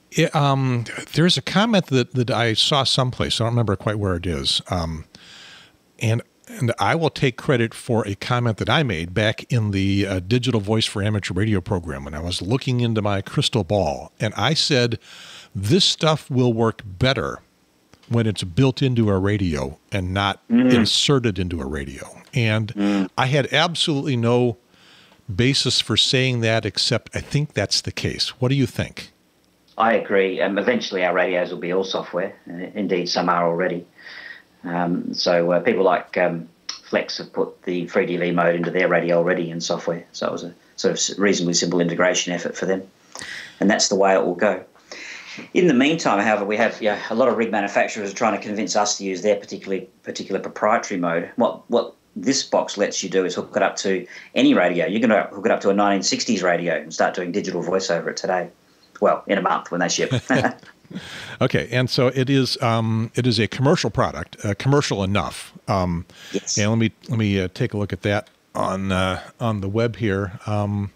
It, um, there's a comment that, that I saw someplace. I don't remember quite where it is. Um, and and I will take credit for a comment that I made back in the uh, Digital Voice for Amateur Radio program when I was looking into my crystal ball. And I said, this stuff will work better when it's built into a radio and not mm. inserted into a radio. And mm. I had absolutely no basis for saying that, except I think that's the case. What do you think? I agree. Um, eventually our radios will be all software. Indeed, some are already. Um, so uh, people like um, Flex have put the FreeDV mode into their radio already in software. So it was a sort of reasonably simple integration effort for them. And that's the way it will go. In the meantime, however, we have yeah, a lot of rig manufacturers are trying to convince us to use their particular particular proprietary mode. What what this box lets you do is hook it up to any radio. You can hook it up to a nineteen sixties radio and start doing digital voice over it today. Well, in a month when they ship. Okay, and so it is. Um, it is a commercial product, uh, commercial enough. Um, yes. And let me let me uh, take a look at that on uh, on the web here. Um,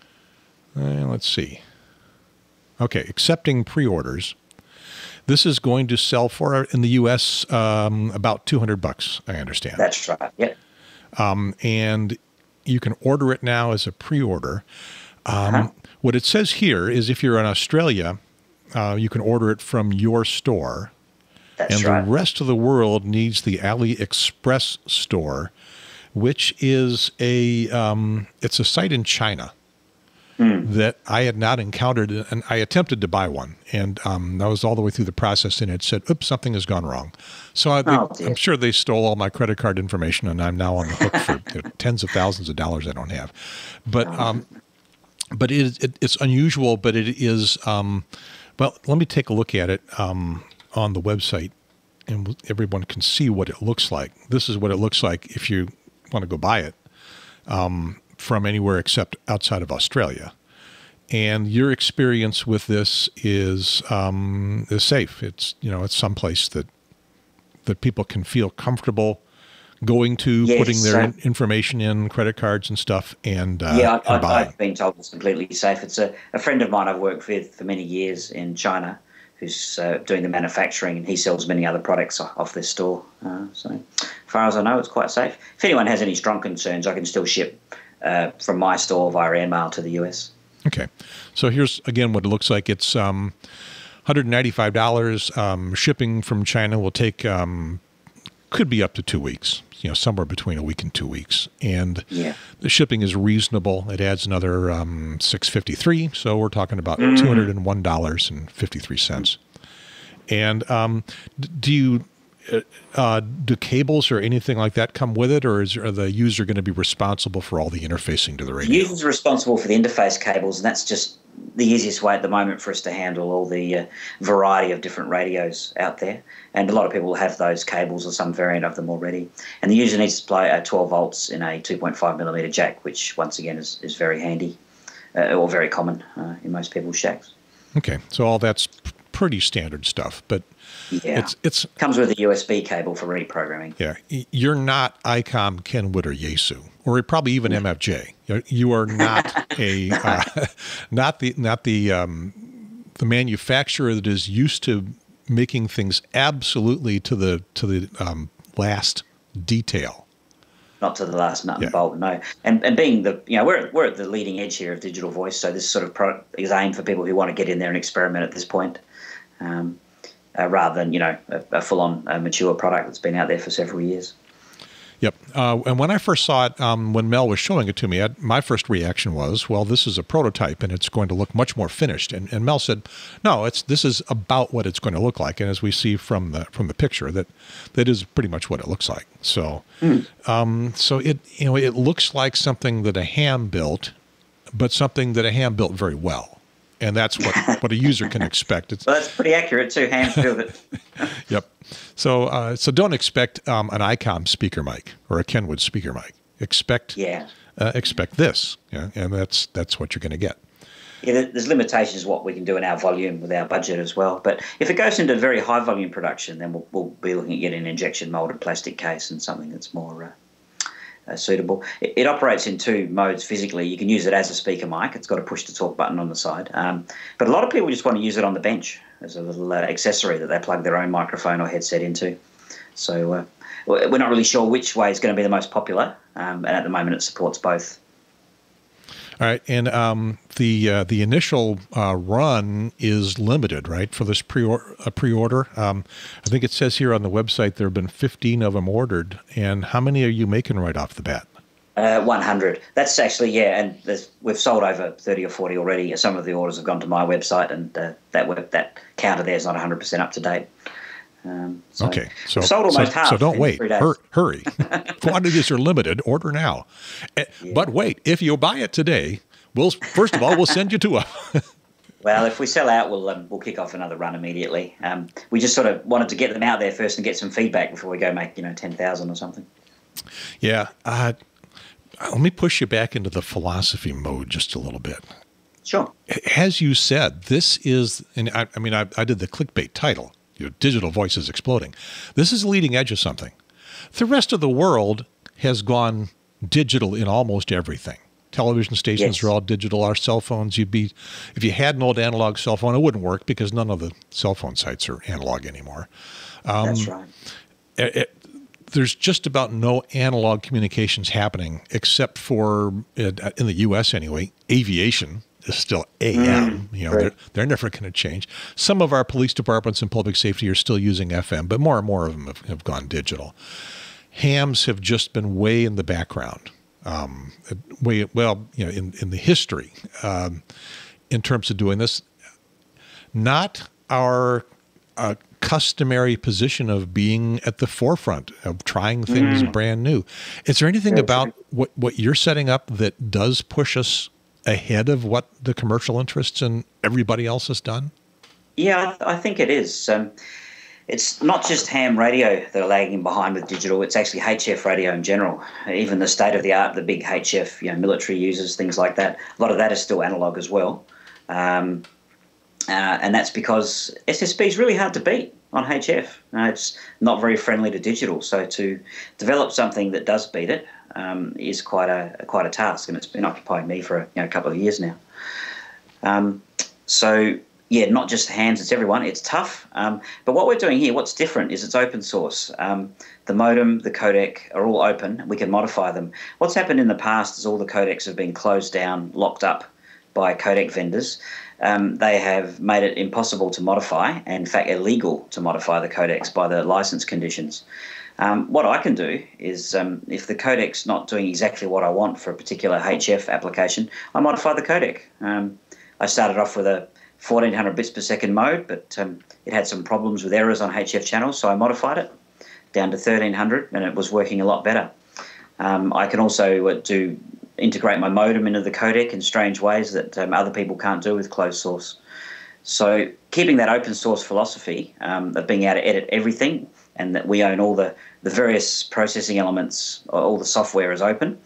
uh, let's see. Okay, accepting pre-orders. This is going to sell for in the U S um, about two hundred bucks. I understand. That's right. Yeah. Um, and you can order it now as a pre-order. Um, uh-huh. What it says here is if you're in Australia, uh, you can order it from your store. That's and right. The rest of the world needs the AliExpress store, which is a um, it's a site in China mm. that I had not encountered, and I attempted to buy one, and um, I was all the way through the process, and it said, "Oops, something has gone wrong." So I, oh, they, I'm sure they stole all my credit card information, and I'm now on the hook for you know, tens of thousands of dollars I don't have. But um, but it, is, it, it's unusual, but it is. Um, well, let me take a look at it um, on the website, and everyone can see what it looks like. This is what it looks like if you want to go buy it um, from anywhere except outside of Australia. And your experience with this is um, is safe. It's you know it's someplace that that people can feel comfortable going to, yes, putting their uh, in information in, credit cards and stuff, and uh, yeah, I, and I, I've been told it's completely safe. It's a, a friend of mine I've worked with for many years in China, who's uh, doing the manufacturing, and he sells many other products off this store. Uh, so, as far as I know, it's quite safe. If anyone has any strong concerns, I can still ship uh, from my store via airmail to the U S. Okay, so here's again what it looks like. It's um, one hundred ninety-five dollars. Um, shipping from China will take um, could be up to two weeks. You know, somewhere between a week and two weeks, and yeah. the shipping is reasonable. It adds another um, six fifty-three, so we're talking about mm. two hundred and one dollars and fifty-three cents. And um, do you uh, do cables or anything like that come with it, or is are the user going to be responsible for all the interfacing to the radio? The user's responsible for the interface cables, and that's just the easiest way at the moment for us to handle all the uh, variety of different radios out there. And a lot of people have those cables or some variant of them already. And the user needs to supply uh, twelve volts in a two point five millimeter jack, which once again is, is very handy uh, or very common uh, in most people's shacks. Okay, so all that's pretty standard stuff, but yeah, it's it's comes with a U S B cable for reprogramming. Yeah, you're not ICOM, Kenwood, or Yaesu, or probably even M F J. You are not a uh, not the not the um, the manufacturer that is used to making things absolutely to the to the um, last detail. Not to the last nut and yeah. bolt, no. And and being the you know we're we're at the leading edge here of digital voice, so this sort of product is aimed for people who want to get in there and experiment at this point. Um, uh, rather than, you know, a, a full-on uh, mature product that's been out there for several years. Yep. Uh, and when I first saw it, um, when Mel was showing it to me, I'd, my first reaction was, well, this is a prototype and it's going to look much more finished. And, and Mel said, no, it's this is about what it's going to look like. And as we see from the from the picture, that that is pretty much what it looks like. So, mm. um, so it you know it looks like something that a ham built, but something that a ham built very well. And that's what, what a user can expect. It's, well, that's pretty accurate too. Hams build it. Yep. So uh, so don't expect um, an ICOM speaker mic or a Kenwood speaker mic. Expect yeah. uh, expect this, yeah, and that's that's what you're going to get. Yeah, there's limitations what we can do in our volume with our budget as well. But if it goes into very high volume production, then we'll, we'll be looking at getting an injection molded plastic case and something that's more uh, uh, suitable. It, it operates in two modes physically. You can use it as a speaker mic. It's got a push-to-talk button on the side. Um, but a lot of people just want to use it on the bench as a little uh, accessory that they plug their own microphone or headset into. So uh, we're not really sure which way is going to be the most popular, um, and at the moment it supports both. All right, and um, the uh, the initial uh, run is limited, right, for this pre uh, pre-order. Um, I think it says here on the website there have been fifteen of them ordered. And how many are you making right off the bat? Uh, one hundred. That's actually, yeah, and there's, we've sold over thirty or forty already. Some of the orders have gone to my website, and uh, that web, that counter there is not one hundred percent up to date. Um, so okay, so sold almost so, half. So don't wait. Three days. Hur hurry. Quantities are limited. Order now. Yeah. But wait, if you buy it today, we'll first of all we'll send you to a. Well, if we sell out, we'll um, we'll kick off another run immediately. Um, we just sort of wanted to get them out there first and get some feedback before we go make you know ten thousand or something. Yeah. Uh, let me push you back into the philosophy mode just a little bit. Sure. As you said, this is, and I, I mean, I, I did the clickbait title. You know, digital voice is exploding. This is the leading edge of something. The rest of the world has gone digital in almost everything. Television stations yes. are all digital. Our cell phones, you'd be, if you had an old analog cell phone, it wouldn't work because none of the cell phone sites are analog anymore. Um, That's right. It, it, there's just about no analog communications happening except for, in the U S anyway, aviation is still A M. Mm, you know, right. they're, they're never going to change. Some of our police departments and public safety are still using F M, but more and more of them have, have gone digital. Hams have just been way in the background. Um, way well, you know, in in the history, um, in terms of doing this, not our uh, customary position of being at the forefront of trying things mm. brand new. Is there anything That's about right. what what you're setting up that does push us ahead of what the commercial interests and everybody else has done? Yeah, I think it is. Um, it's not just ham radio that are lagging behind with digital. It's actually H F radio in general. Even the state of the art, the big H F, you know, military users, things like that. A lot of that is still analog as well. Um, uh, and that's because S S B is really hard to beat on H F. Uh, it's not very friendly to digital. So to develop something that does beat it um, is quite a quite a task, and it's been occupying me for a you know, couple of years now. Um, so. Yeah, not just hands, it's everyone. It's tough. Um, but what we're doing here, what's different is it's open source. Um, the modem, the codec are all open. We can modify them. What's happened in the past is all the codecs have been closed down, locked up by codec vendors. Um, they have made it impossible to modify, and in fact illegal to modify the codecs by the license conditions. Um, what I can do is um, if the codec's not doing exactly what I want for a particular H F application, I modify the codec. Um, I started off with a fourteen hundred bits per second mode, but um, it had some problems with errors on H F channels, so I modified it down to thirteen hundred, and it was working a lot better. Um, I can also uh, do integrate my modem into the codec in strange ways that um, other people can't do with closed source. So keeping that open source philosophy um, of being able to edit everything, and that we own all the, the various processing elements, all the software is open.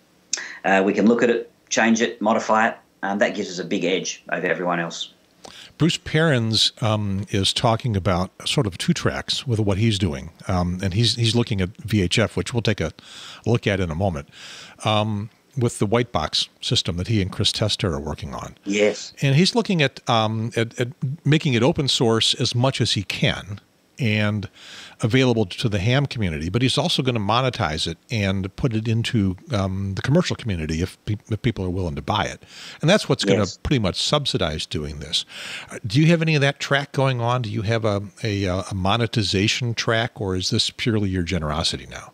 Uh, we can look at it, change it, modify it, and that gives us a big edge over everyone else. Bruce Perrins um, is talking about sort of two tracks with what he's doing, um, and he's he's looking at V H F, which we'll take a look at in a moment, um, with the white box system that he and Chris Tester are working on. Yes, and he's looking at, um, at at making it open source as much as he can and available to the ham community, but he's also going to monetize it and put it into um, the commercial community if, pe if people are willing to buy it. And that's what's yes. going to pretty much subsidize doing this. Uh, do you have any of that track going on? Do you have a, a, a monetization track, or is this purely your generosity now?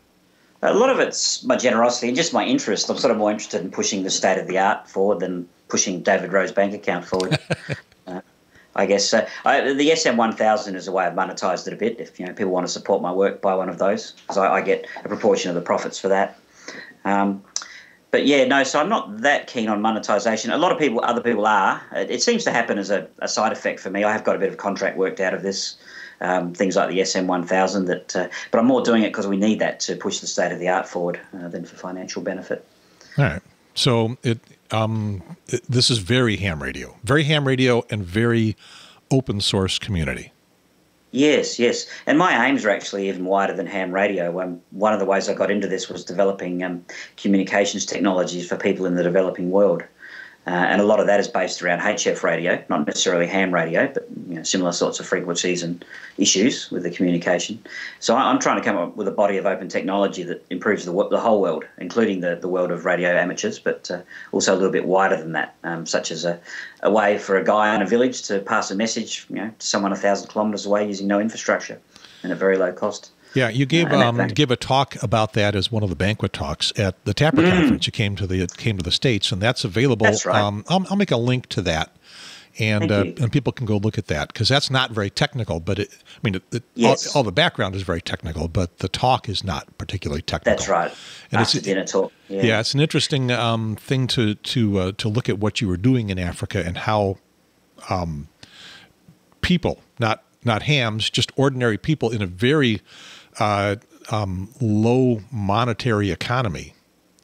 A lot of it's my generosity and just my interest. I'm sort of more interested in pushing the state of the art forward than pushing David Rowe's bank account forward. uh, I guess uh, I, the S M one thousand is a way I've monetized it a bit. If you know people want to support my work, buy one of those, because I, I get a proportion of the profits for that. Um, but yeah, no. So I'm not that keen on monetization. A lot of people, other people are. It, it seems to happen as a, a side effect for me. I have got a bit of contract worked out of this. Um, things like the S M one thousand. That, uh, but I'm more doing it because we need that to push the state of the art forward uh, than for financial benefit. All right. So it. Um, this is very ham radio, very ham radio and very open source community. Yes, yes. And my aims are actually even wider than ham radio. Um, one of the ways I got into this was developing um, communications technologies for people in the developing world. Uh, and a lot of that is based around H F radio, not necessarily ham radio, but you know, similar sorts of frequencies and issues with the communication. So I'm trying to come up with a body of open technology that improves the, the whole world, including the, the world of radio amateurs, but uh, also a little bit wider than that, um, such as a, a way for a guy in a village to pass a message, you know, to someone a thousand kilometres away using no infrastructure and at very low cost. Yeah, you gave uh, um, gave a talk about that as one of the banquet talks at the Tapper mm. conference. You came to the came to the States, and that's available. That's right. Um, I'll, I'll make a link to that, and uh, and people can go look at that because that's not very technical. But it, I mean, it, it, yes. all, all the background is very technical, but the talk is not particularly technical. That's right. And After it's, dinner talk. Yeah. yeah, it's an interesting um, thing to to uh, to look at what you were doing in Africa and how um, people, not not hams, just ordinary people in a very uh, um, low monetary economy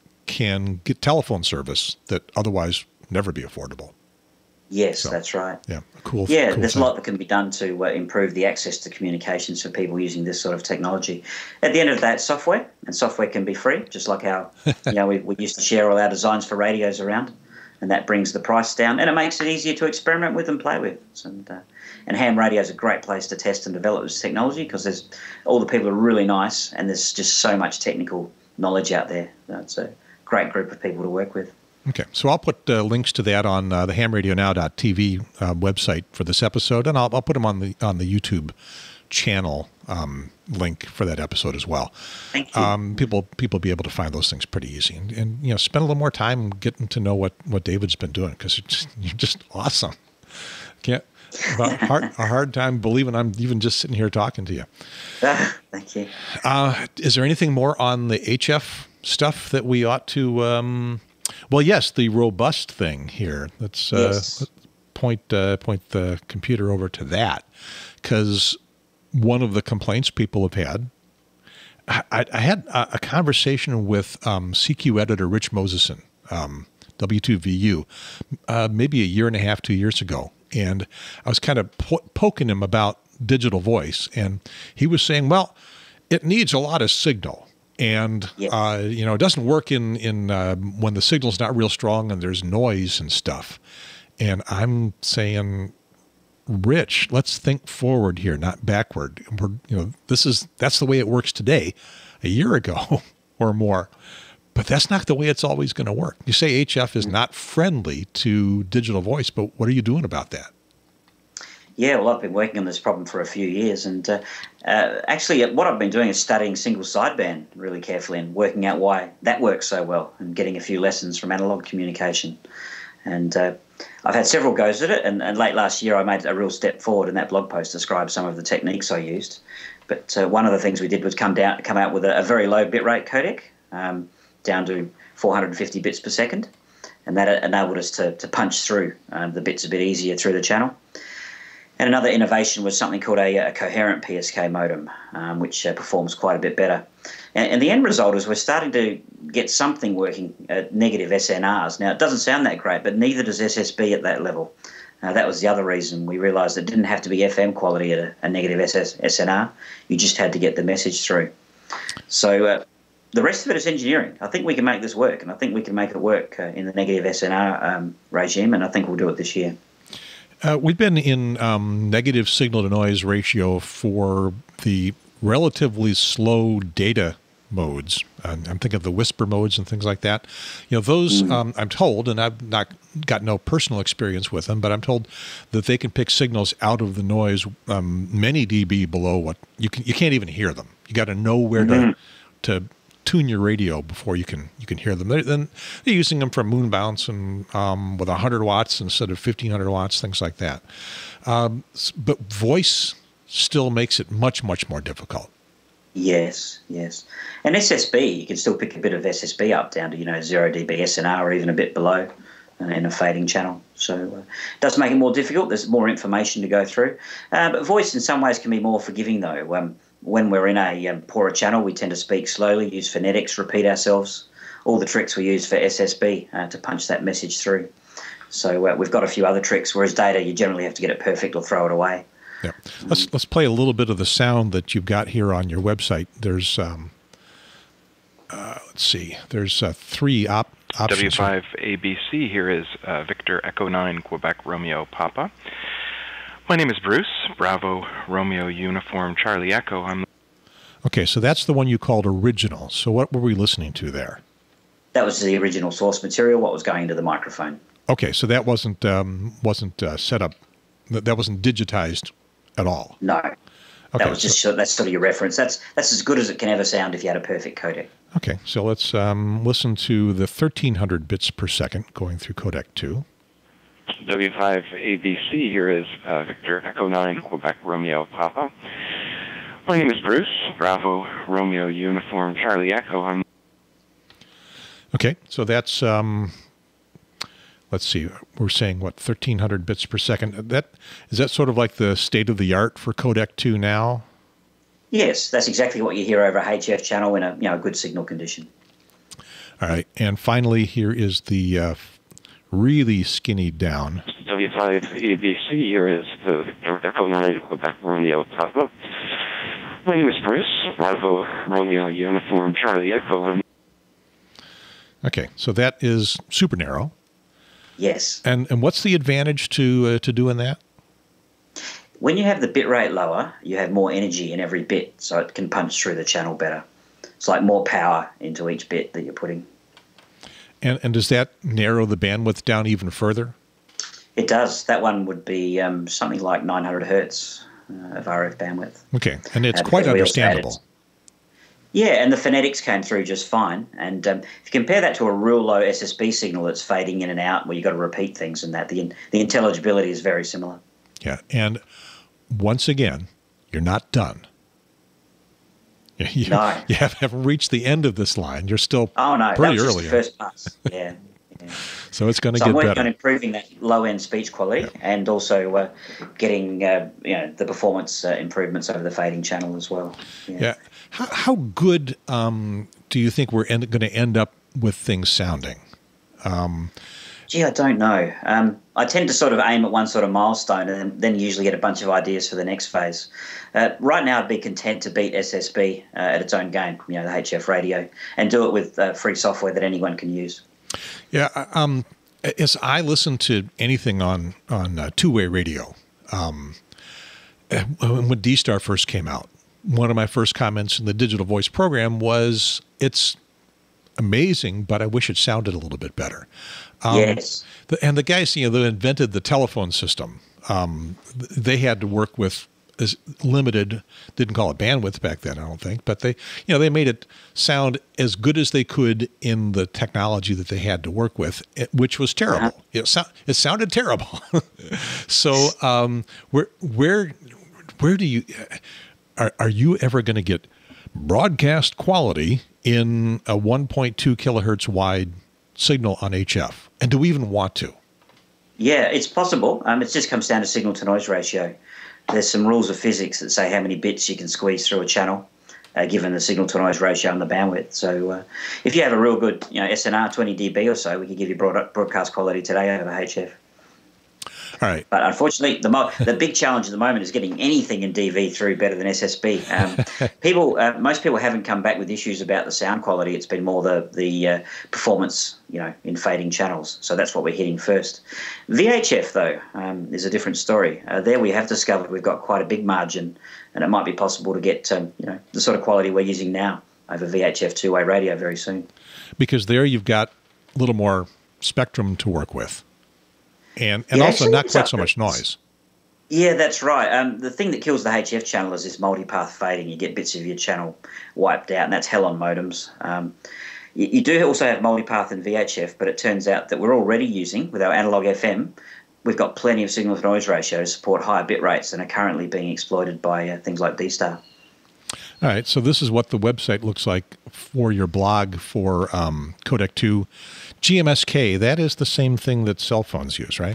can get telephone service that otherwise never be affordable. Yes, so, that's right. Yeah, cool. Yeah, cool there's thing. a lot that can be done to uh, improve the access to communications for people using this sort of technology. At the end of the day, it's software, and software can be free, just like how you know we, we used to share all our designs for radios around, and that brings the price down, and it makes it easier to experiment with and play with. And uh, and ham radio is a great place to test and develop this technology because there's all the people are really nice, and there's just so much technical knowledge out there. It's a great group of people to work with. Okay, so I'll put uh, links to that on uh, the ham radio now dot t v uh, website for this episode, and I'll, I'll put them on the on the YouTube channel um, link for that episode as well. Thank you. Um, people people be able to find those things pretty easy, and, and you know spend a little more time getting to know what, what David's been doing because you're just awesome. Can't about hard, a hard time believing I'm even just sitting here talking to you. Ah, thank you. Uh, is there anything more on the H F stuff that we ought to? Um, Well, yes, the robust thing here. Let's, uh, yes. let's point uh, point the computer over to that, because one of the complaints people have had. I, I had a, a conversation with um, C Q editor Rich Moseson, um, W two V U, uh, maybe a year and a half, two years ago, and I was kind of po- poking him about digital voice, and he was saying, "Well, it needs a lot of signal." And, yes. uh, you know, it doesn't work in, in uh, when the signal's not real strong and there's noise and stuff. And I'm saying, Rich, let's think forward here, not backward. We're, you know, this is, that's the way it works today, a year ago or more. But that's not the way it's always going to work. You say H F is not friendly to digital voice, but what are you doing about that? Yeah, well, I've been working on this problem for a few years, and uh, uh, actually what I've been doing is studying single sideband really carefully and working out why that works so well and getting a few lessons from analog communication. And uh, I've had several goes at it, and, and late last year I made a real step forward, and that blog post described some of the techniques I used. But uh, one of the things we did was come down, come out with a, a very low bitrate codec, um, down to four hundred fifty bits per second, and that enabled us to, to punch through um, the bits a bit easier through the channel. And another innovation was something called a, a coherent P S K modem, um, which uh, performs quite a bit better. And, and the end result is we're starting to get something working at negative S N Rs. Now, it doesn't sound that great, but neither does S S B at that level. Uh, that was the other reason we realised it didn't have to be F M quality at a, a negative S N R. You just had to get the message through. So uh, the rest of it is engineering. I think we can make this work, and I think we can make it work uh, in the negative S N R um, regime, and I think we'll do it this year. Uh, we've been in um, negative signal-to-noise ratio for the relatively slow data modes. I'm, I'm thinking of the whisper modes and things like that. You know, those, mm. um, I'm told, and I've not got no personal experience with them, but I'm told that they can pick signals out of the noise um, many dB below what you can. You can't even hear them. You got to know where mm-hmm. to to tune your radio before you can you can hear them. They're, then they're using them for moon bounce and um, with one hundred watts instead of fifteen hundred watts, things like that. Um, but voice still makes it much, much more difficult. Yes, yes. And S S B, you can still pick a bit of S S B up down to, you know, zero dB S N R or even a bit below in a fading channel. So uh, it does make it more difficult. There's more information to go through. Uh, but voice in some ways can be more forgiving, though. Um, when we're in a um, poorer channel, we tend to speak slowly, use phonetics, repeat ourselves. All the tricks we use for S S B uh, to punch that message through. So uh, we've got a few other tricks, whereas data, you generally have to get it perfect or throw it away. Yeah. Let's let's play a little bit of the sound that you've got here on your website. There's um, uh, let's see. There's uh, three op options. W five A B C here is uh, Victor Echo nine Quebec Romeo Papa. My name is Bruce. Bravo Romeo Uniform Charlie Echo. I'm. Okay, so that's the one you called original. So what were we listening to there? That was the original source material. What was going into the microphone? Okay, so that wasn't um, wasn't uh, set up. That that wasn't digitized at all. No. Okay, that was just so, that's sort of your reference. That's that's as good as it can ever sound if you had a perfect codec. Okay, so let's um, listen to the thirteen hundred bits per second going through codec two. W five A B C here is uh, Victor Echo nine Quebec Romeo Papa. My name is Bruce. Bravo Romeo Uniform Charlie Echo. I'm. Okay, so that's um, let's see. We're saying what thirteen hundred bits per second. That is that sort of like the state of the art for codec two now. Yes, that's exactly what you hear over a H F channel in a you know a good signal condition. All right, and finally here is the uh, really skinny down. W five A B C here is the Victor Echo nine Quebec Romeo Papa. My name is Bruce. Bravo Romeo Uniform Charlie Echo. I'm. Okay, so that is super narrow. Yes. And and what's the advantage to uh, to doing that? When you have the bit rate lower, you have more energy in every bit, so it can punch through the channel better. It's like more power into each bit that you're putting. And and does that narrow the bandwidth down even further? It does. That one would be um, something like nine hundred hertz uh, of R F bandwidth. Okay, and it's uh, quite understandable. Yeah, and the phonetics came through just fine. And um, if you compare that to a real low S S B signal that's fading in and out, where you've got to repeat things and that, the, the intelligibility is very similar. Yeah, and once again, you're not done. You, no. You haven't reached the end of this line. You're still oh, no, pretty that was early. Just the first pass. Yeah. yeah. So it's going to so get I'm working better. on improving that low-end speech quality yeah. and also uh, getting uh, you know the performance uh, improvements over the fading channel as well. Yeah. yeah. How, how good um, do you think we're going to end up with things sounding? Um, Gee, I don't know. Um, I tend to sort of aim at one sort of milestone and then, then usually get a bunch of ideas for the next phase. Uh, right now, I'd be content to beat S S B uh, at its own game, you know, the H F radio, and do it with uh, free software that anyone can use. Yeah, um, as I listen to anything on on uh, two-way radio, um, when D-Star first came out, one of my first comments in the digital voice program was, "It's amazing, but I wish it sounded a little bit better." Um, yes. The, and the guys, you know, that invented the telephone system, um, they had to work with as limited, didn't call it bandwidth back then, I don't think, but they, you know, they made it sound as good as they could in the technology that they had to work with, which was terrible. Uh-huh. It, so, it sounded terrible. So, um, where, where, where do you, are, are you ever going to get broadcast quality in a one point two kilohertz wide signal on H F? And do we even want to? Yeah, it's possible. Um, it just comes down to signal to noise ratio. There's some rules of physics that say how many bits you can squeeze through a channel, uh, given the signal to noise ratio and the bandwidth. So uh, if you have a real good, you know, S N R twenty D B or so, we could give you broad broadcast quality today over H F. All right. But unfortunately, the mo the big challenge at the moment is getting anything in D V through better than S S B. Um, people, uh, most people haven't come back with issues about the sound quality. It's been more the the uh, performance, you know, in fading channels. So that's what we're hitting first. V H F though um, is a different story. Uh, there we have discovered we've got quite a big margin, and it might be possible to get um, you know the sort of quality we're using now over V H F two-way radio very soon. Because there you've got a little more spectrum to work with. And, and yeah, also not quite so up. much noise. Yeah, that's right. Um, the thing that kills the H F channel is this multipath fading. You get bits of your channel wiped out, and that's hell on modems. Um, you, you do also have multipath in V H F, but it turns out that we're already using, with our analog F M, we've got plenty of signal-to-noise ratio to support higher bit rates and are currently being exploited by uh, things like D-Star. All right, so this is what the website looks like for your blog for um, codec two. G M S K, that is the same thing that cell phones use, right?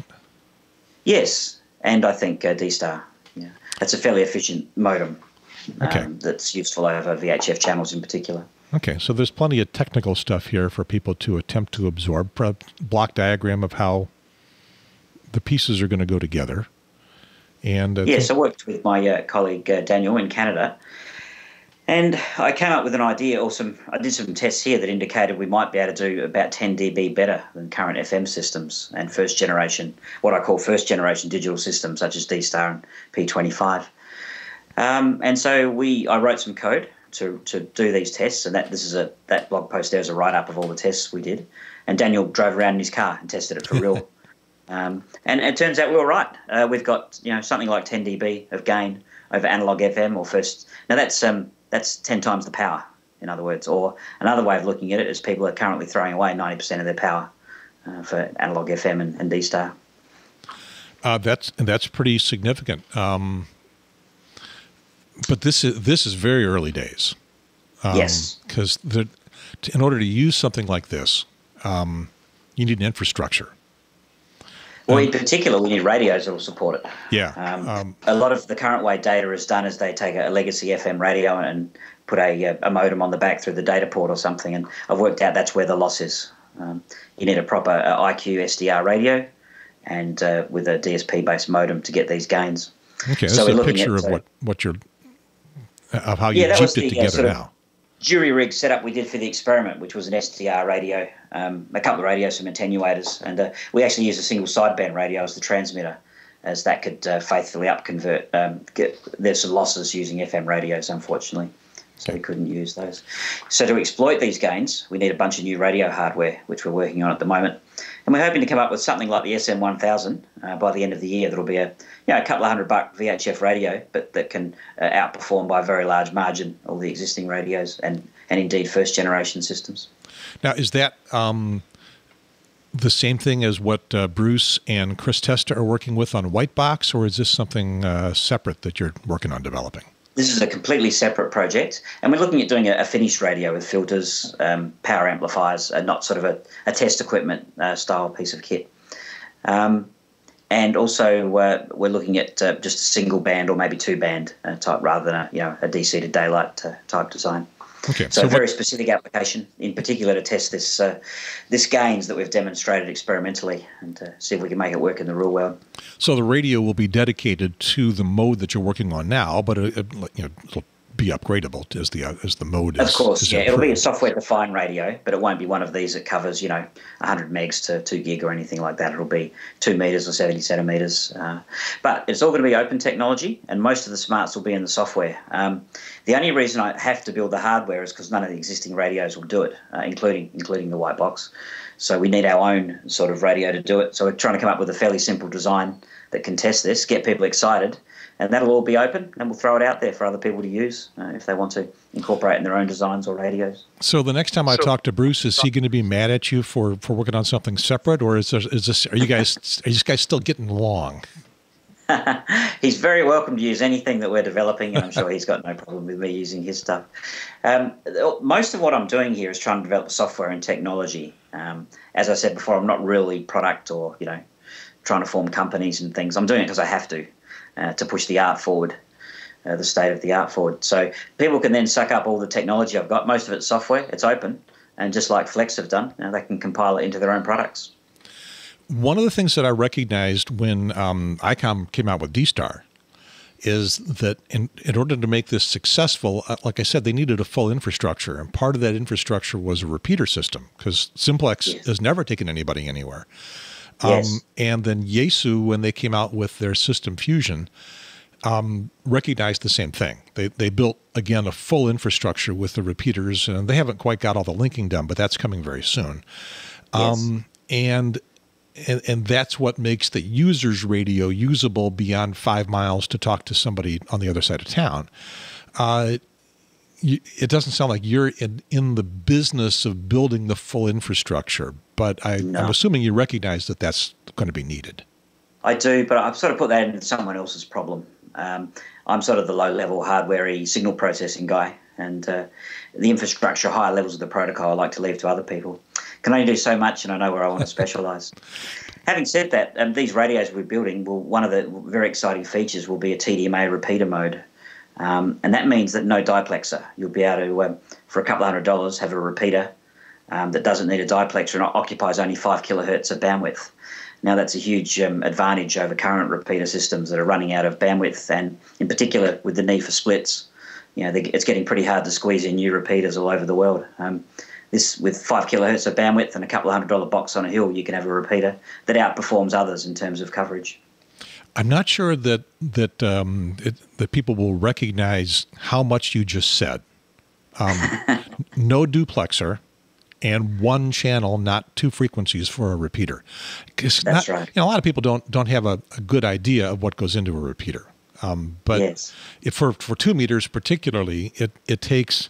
Yes, and I think uh, D-Star. Yeah, that's a fairly efficient modem um, okay. that's useful over V H F channels in particular. Okay, so there's plenty of technical stuff here for people to attempt to absorb. A block diagram of how the pieces are going to go together. And uh, yes, I worked with my uh, colleague uh, Daniel in Canada, and I came up with an idea, or some. I did some tests here that indicated we might be able to do about ten D B better than current F M systems and first generation, what I call first generation digital systems such as D Star and P twenty-five. Um, and so we, I wrote some code to to do these tests, and that this is a that blog post there is a write up of all the tests we did. And Daniel drove around in his car and tested it for real. Um, and it turns out we were right. Uh, we've got you know something like ten D B of gain over analog F M or first. Now that's um, that's ten times the power, in other words. Or another way of looking at it is people are currently throwing away ninety percent of their power uh, for analog F M and, and D Star. Uh, that's that's pretty significant. Um, but this is this is very early days. Um, yes, because in order to use something like this, um, you need an infrastructure. Well, in particular, we need radios that will support it. Yeah. Um, um, a lot of the current way data is done is they take a legacy F M radio and put a, a modem on the back through the data port or something, and I've worked out that's where the loss is. Um, you need a proper uh, I Q S D R radio and uh, with a D S P-based modem to get these gains. Okay, so this is a at, picture of uh, what, what you're, of how you yeah, jeeped the, it together uh, sort of now. Jury rig setup we did for the experiment, which was an S D R radio, um, a couple of radios, some attenuators, and uh, we actually used a single sideband radio as the transmitter, as that could uh, faithfully up convert. Um, get, there's some losses using F M radios, unfortunately, so we couldn't use those. So to exploit these gains, we need a bunch of new radio hardware, which we're working on at the moment, and we're hoping to come up with something like the S M one thousand uh, by the end of the year. That'll be a you know a couple of hundred buck V H F radio, but that can uh, outperform by a very large margin all the existing radios and and indeed first generation systems. Now, is that um, the same thing as what uh, Bruce and Chris Testa are working with on White Box, or is this something uh, separate that you're working on developing? This is a completely separate project, and we're looking at doing a, a finished radio with filters, um, power amplifiers, and not sort of a, a test equipment uh, style piece of kit. Um, and also, uh, we're looking at uh, just a single band or maybe two band uh, type rather than a you know a D C to daylight uh, type design. Okay, so, so a very what, specific application, in particular to test this uh, this gains that we've demonstrated experimentally and to see if we can make it work in the real world. So the radio will be dedicated to the mode that you're working on now, but it, it, you know, it'll be upgradable as the uh, as the mode is. Of course, is yeah, improved. It'll be a software-defined radio, but it won't be one of these that covers you know one hundred megs to two gig or anything like that. It'll be two meters or seventy centimeters. Uh, but it's all going to be open technology, and most of the smarts will be in the software. Um, the only reason I have to build the hardware is because none of the existing radios will do it, uh, including including the white box. So we need our own sort of radio to do it. So we're trying to come up with a fairly simple design that can test this, get people excited, and that'll all be open, and we'll throw it out there for other people to use uh, if they want to incorporate in their own designs or radios. So the next time I so, talk to Bruce, is he going to be mad at you for, for working on something separate, or is, there, is this are you guys are you guys still getting along? He's very welcome to use anything that we're developing, and I'm sure he's got no problem with me using his stuff. Um, most of what I'm doing here is trying to develop software and technology. Um, as I said before, I'm not really product or you know trying to form companies and things. I'm doing it because I have to. Uh, to push the art forward, uh, the state of the art forward. So people can then suck up all the technology I've got. Most of it's software. It's open. And just like Flex have done, you know, they can compile it into their own products. One of the things that I recognized when um, ICOM came out with D Star is that in, in order to make this successful, uh, like I said, they needed a full infrastructure. And part of that infrastructure was a repeater system, because Simplex yes. has never taken anybody anywhere. Yes. Um, and then Yaesu, when they came out with their System Fusion, um, recognized the same thing. They they built, again, a full infrastructure with the repeaters, and they haven't quite got all the linking done, but that's coming very soon. Um, yes. and, and and that's what makes the user's radio usable beyond five miles to talk to somebody on the other side of town. Uh, you, it doesn't sound like you're in, in the business of building the full infrastructure, but I, no. I'm assuming you recognize that that's going to be needed. I do, but I've sort of put that into someone else's problem. Um, I'm sort of the low-level hardware-y signal processing guy, and uh, the infrastructure, higher levels of the protocol, I like to leave to other people. Can only do so much, and I know where I want to specialize. Having said that, um, these radios we're building, will, one of the very exciting features will be a T D M A repeater mode. Um, and that means that no duplexer. You'll be able to, um, for a couple of hundred dollars, have a repeater um, that doesn't need a duplexer and occupies only five kilohertz of bandwidth. Now, that's a huge um, advantage over current repeater systems that are running out of bandwidth, and in particular with the need for splits. You know, it's getting pretty hard to squeeze in new repeaters all over the world. Um, this with five kilohertz of bandwidth and a couple of hundred dollar box on a hill, you can have a repeater that outperforms others in terms of coverage. I'm not sure that that um, it, that people will recognize how much you just said. Um, no duplexer and one channel, not two frequencies for a repeater. That's not, right. You know, a lot of people don't don't have a, a good idea of what goes into a repeater. Um, but yes. if for for two meters particularly, it it takes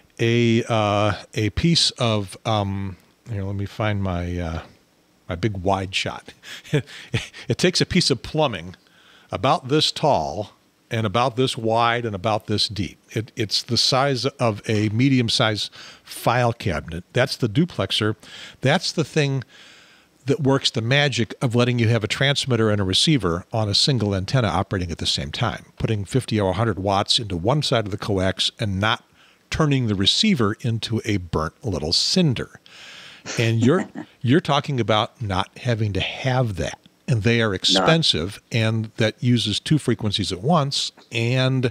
a uh, a piece of um, here. Let me find my uh, my big wide shot. it, it takes a piece of plumbing about this tall and about this wide and about this deep. It, it's the size of a medium-sized file cabinet. That's the duplexer. That's the thing that works the magic of letting you have a transmitter and a receiver on a single antenna operating at the same time, putting fifty or one hundred watts into one side of the coax and not turning the receiver into a burnt little cinder. And you're you're talking about not having to have that. And they are expensive, no. and that uses two frequencies at once. And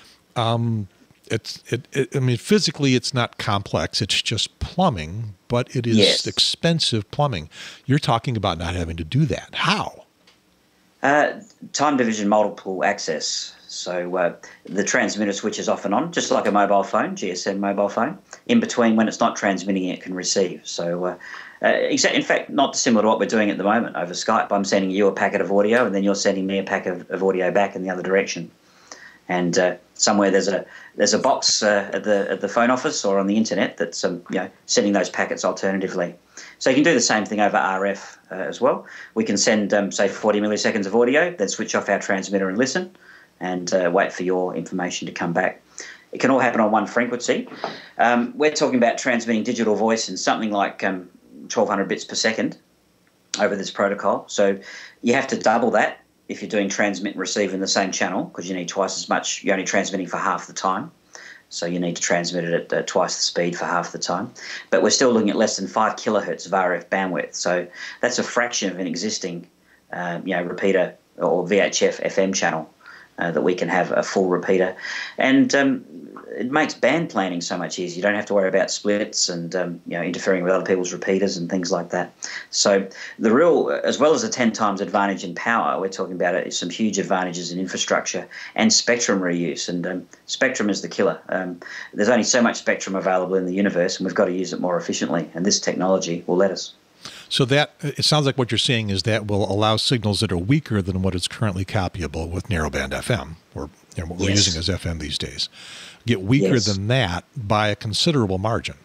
um, it's it, it. I mean, physically, it's not complex. It's just plumbing, but it is yes. expensive plumbing. You're talking about not having to do that. How? Uh, time division multiple access. So uh, the transmitter switches off and on, just like a mobile phone, G S M mobile phone. In between, when it's not transmitting, it can receive. So. Uh, Uh, in fact, not dissimilar to what we're doing at the moment over Skype. I'm sending you a packet of audio, and then you're sending me a packet of, of audio back in the other direction. And uh, somewhere there's a there's a box uh, at the at the phone office or on the internet that's um, you know sending those packets alternatively. So you can do the same thing over R F uh, as well. We can send um, say forty milliseconds of audio, then switch off our transmitter and listen, and uh, wait for your information to come back. It can all happen on one frequency. Um, we're talking about transmitting digital voice in something like um, twelve hundred bits per second over this protocol. So you have to double that if you're doing transmit and receive in the same channel, because you need twice as much. You're only transmitting for half the time. So you need to transmit it at uh, twice the speed for half the time. But we're still looking at less than five kilohertz of R F bandwidth. So that's a fraction of an existing uh, you know, repeater or V H F F M channel uh, that we can have a full repeater. And um, it makes band planning so much easier. You don't have to worry about splits and um, you know interfering with other people's repeaters and things like that. So the real, as well as a ten times advantage in power, we're talking about it, some huge advantages in infrastructure and spectrum reuse. And um, spectrum is the killer. Um, there's only so much spectrum available in the universe, and we've got to use it more efficiently. And this technology will let us. So that, it sounds like what you're saying is that will allow signals that are weaker than what is currently copyable with narrowband F M, or you know, what we're yes. using as F M these days, get weaker yes. than that by a considerable margin.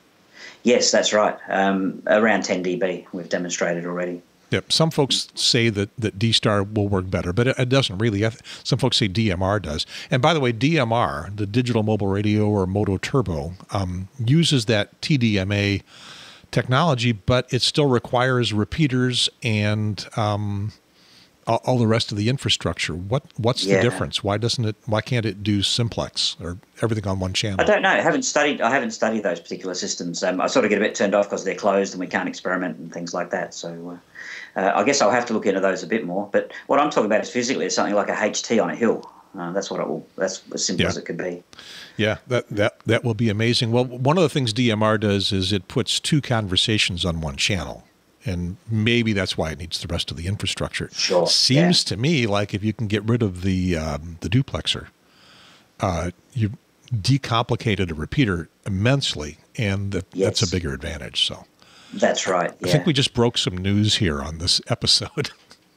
Yes, that's right. Um, around ten D B, we've demonstrated already. Yep. Some folks say that, that D-Star will work better, but it, it doesn't really. Some folks say D M R does. And by the way, D M R, the digital mobile radio or Moto Turbo, um, uses that T D M A technology, but it still requires repeaters and um, all, all the rest of the infrastructure. What what's yeah. the difference? Why doesn't it? Why can't it do simplex or everything on one channel? I don't know. I haven't studied. I haven't studied those particular systems. Um, I sort of get a bit turned off because they're closed and we can't experiment and things like that. So uh, uh, I guess I'll have to look into those a bit more. But what I'm talking about is physically, it's something like a H T on a hill. Uh, that's what it will. That's as simple yeah. as it could be. Yeah, that that that will be amazing. Well, one of the things D M R does is it puts two conversations on one channel, and maybe that's why it needs the rest of the infrastructure. Sure. Seems yeah. to me like if you can get rid of the um, the duplexer, uh, you decomplicated a repeater immensely, and that, yes. that's a bigger advantage. So that's right. Yeah. I think we just broke some news here on this episode.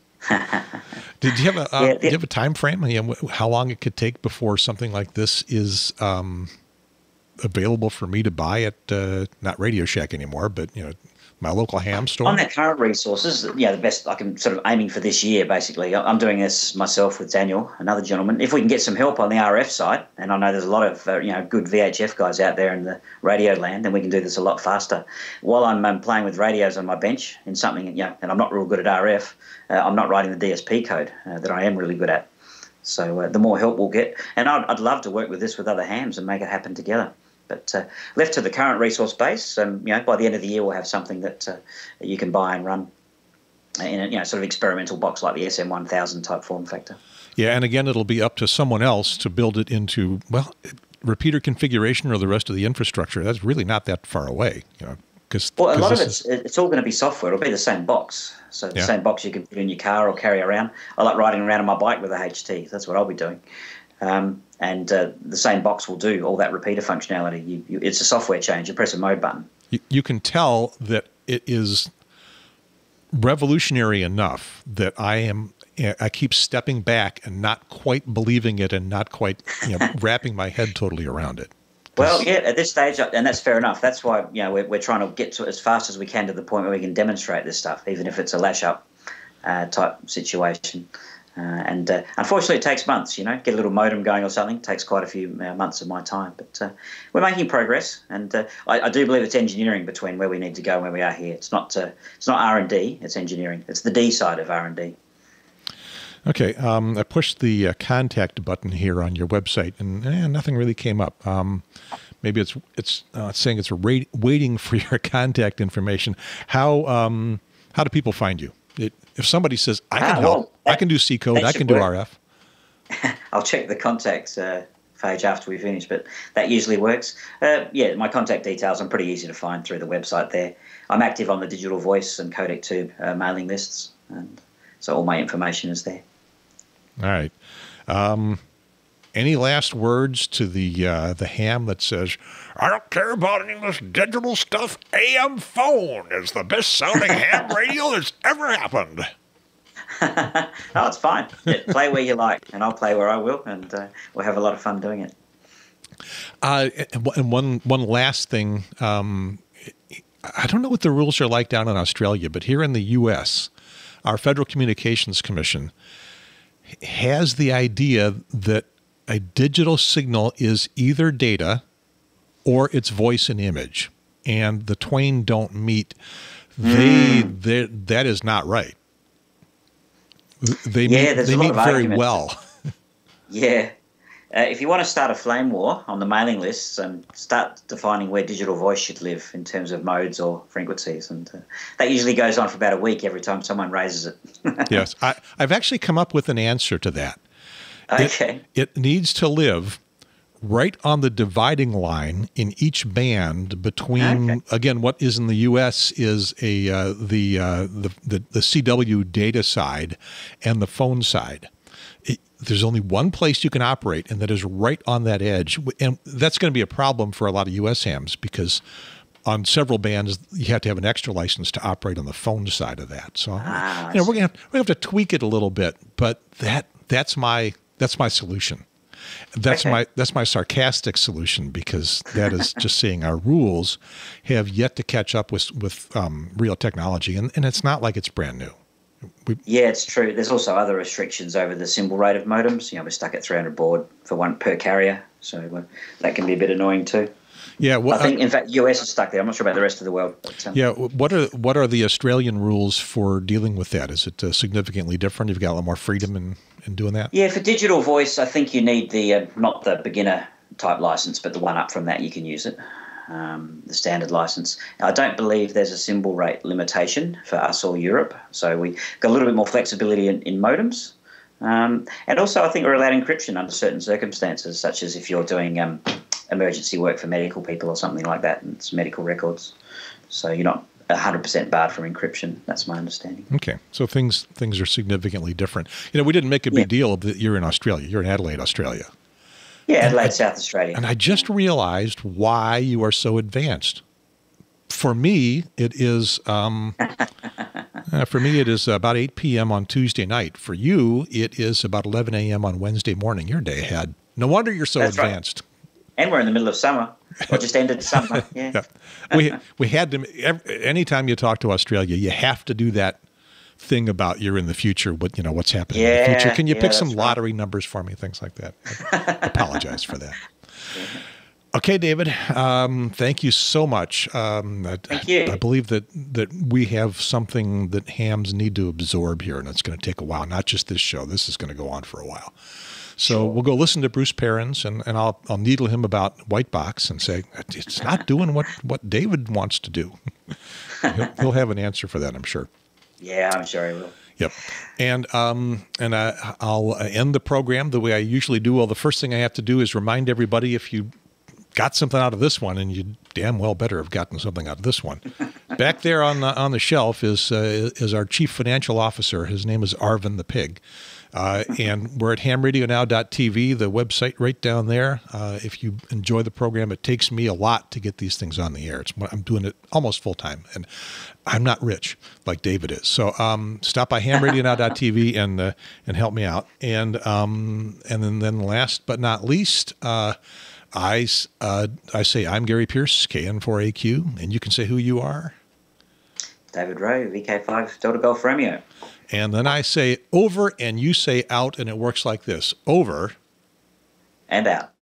Did you have a uh, yeah, do you have a time frame? You know, how long it could take before something like this is um, available for me to buy at uh, not Radio Shack anymore, but you know, my local ham store? On their current resources, yeah, the best I can sort of aiming for this year. Basically, I'm doing this myself with Daniel, another gentleman. If we can get some help on the R F side, and I know there's a lot of uh, you know good V H F guys out there in the radio land, then we can do this a lot faster. While I'm um, playing with radios on my bench in something, you know, and I'm not real good at R F. Uh, I'm not writing the D S P code uh, that I am really good at. So uh, the more help we'll get, and I'd, I'd love to work with this with other hams and make it happen together. But uh, left to the current resource base, um, you know, by the end of the year we'll have something that uh, you can buy and run. in a you know sort of experimental box like the S M one thousand type form factor. Yeah, and again, it'll be up to someone else to build it into, well, repeater configuration or the rest of the infrastructure. That's really not that far away, you know. Cause, well, a cause lot of it's, it's it's all going to be software. It'll be the same box. So the yeah. same box you can put in your car or carry around. I like riding around on my bike with a H T. That's what I'll be doing. Um, and uh, the same box will do all that repeater functionality. You, you, it's a software change. You press a mode button. You, you can tell that it is revolutionary enough that I am. I keep stepping back and not quite believing it, and not quite you know, wrapping my head totally around it. Well, yeah, at this stage, and that's fair enough. That's why you know we're we're trying to get to as fast as we can to the point where we can demonstrate this stuff, even if it's a lash up uh, type situation. Uh, and uh, unfortunately, it takes months. You know, get a little modem going or something. It takes quite a few uh, months of my time, but uh, we're making progress. And uh, I, I do believe it's engineering between where we need to go and where we are here. It's not uh, it's not R and D. It's engineering. It's the D side of R and D. Okay, um, I pushed the uh, contact button here on your website, and eh, nothing really came up. Um, maybe it's it's uh, saying it's rate, waiting for your contact information. How um, how do people find you? It, if somebody says, I can ah, help, well, that, I can do C code, I can do work. R F. I'll check the contacts uh, page after we finish, but that usually works. Uh, yeah, my contact details are pretty easy to find through the website there. I'm active on the Digital Voice and codec two uh, mailing lists, and so all my information is there. All right. Um, any last words to the uh, the ham that says, I don't care about any of this digital stuff. A M phone is the best sounding ham radio that's ever happened. No, it's fine. Yeah, play where you like, and I'll play where I will, and uh, we'll have a lot of fun doing it. Uh, and one one last thing. Um, I don't know what the rules are like down in Australia, but here in the U S, our Federal Communications Commission has the idea that a digital signal is either data or it's voice and image, and the twain don't meet. They, mm. they that is not right. They yeah, meet, they meet very argument. well. Yeah. Uh, if you want to start a flame war on the mailing lists, and um, start defining where digital voice should live in terms of modes or frequencies, and uh, that usually goes on for about a week every time someone raises it. Yes, I, I've actually come up with an answer to that. Okay. It, it needs to live right on the dividing line in each band between, okay. again, what is in the U S is a uh, the, uh, the the the C W data side and the phone side. It, there's only one place you can operate, and that is right on that edge. And that's going to be a problem for a lot of U S hams, because on several bands, you have to have an extra license to operate on the phone side of that. So, ah, you know, we're going to we're going to have to tweak it a little bit, but that that's my that's my solution. That's okay. my that's my sarcastic solution, because that is just saying our rules have yet to catch up with with um, real technology, and, and it's not like it's brand new. We, yeah, it's true. There's also other restrictions over the symbol rate of modems. You know, we're stuck at three hundred baud for one per carrier, so uh, that can be a bit annoying too. Yeah, well, I think uh, in fact U S is stuck there. I'm not sure about the rest of the world. But, um, yeah, what are what are the Australian rules for dealing with that? Is it uh, significantly different? You've got a lot more freedom in, in doing that. Yeah, for digital voice, I think you need the uh, not the beginner type license, but the one up from that you can use it. Um, the standard license. I don't believe there's a symbol rate limitation for us or Europe, so we got a little bit more flexibility in, in modems. Um, and also, I think we're allowed encryption under certain circumstances, such as if you're doing um, emergency work for medical people or something like that, and it's medical records. So you're not one hundred percent barred from encryption. That's my understanding. Okay, so things things are significantly different. You know, we didn't make a big yeah. deal of that you're in Australia. You're in Adelaide, Australia. Yeah, Adelaide, I, South Australia. And I just realized why you are so advanced. For me, it is um, uh, for me it is about eight p m on Tuesday night. For you, it is about eleven a m on Wednesday morning. You're a day ahead. No wonder you're so That's advanced. Right. And we're in the middle of summer. Or just ended summer. Yeah. yeah. We we had to. Every, anytime you talk to Australia, you have to do that thing about you're in the future. What you know, what's happening yeah, in the future? Can you yeah, pick some lottery right. numbers for me? Things like that. I apologize for that. Okay, David. Um, thank you so much. Um, I, thank you. I believe that that we have something that hams need to absorb here, and it's going to take a while. Not just this show. This is going to go on for a while. So sure. we'll go listen to Bruce Perrins, and, and I'll I'll needle him about Whitebox and say it's not doing what, what David wants to do. he'll, he'll have an answer for that, I'm sure. Yeah, I'm sure he will. Yep. And um, and I, I'll end the program the way I usually do. Well, the first thing I have to do is remind everybody, if you got something out of this one, and you damn well better have gotten something out of this one. Back there on the, on the shelf is uh, is our chief financial officer. His name is Arvin the Pig. Uh, and we're at ham radio now dot t v, the website right down there. Uh, if you enjoy the program, it takes me a lot to get these things on the air. It's, I'm doing it almost full time, and I'm not rich like David is. So um, stop by ham radio now dot t v and uh, and help me out. And um, and then, then last but not least, uh, I uh, I say I'm Gary Pierce, K N four A Q, and you can say who you are. David Rowe, V K five Delta Golf Romeo. And then I say over and you say out, and it works like this. Over. And out.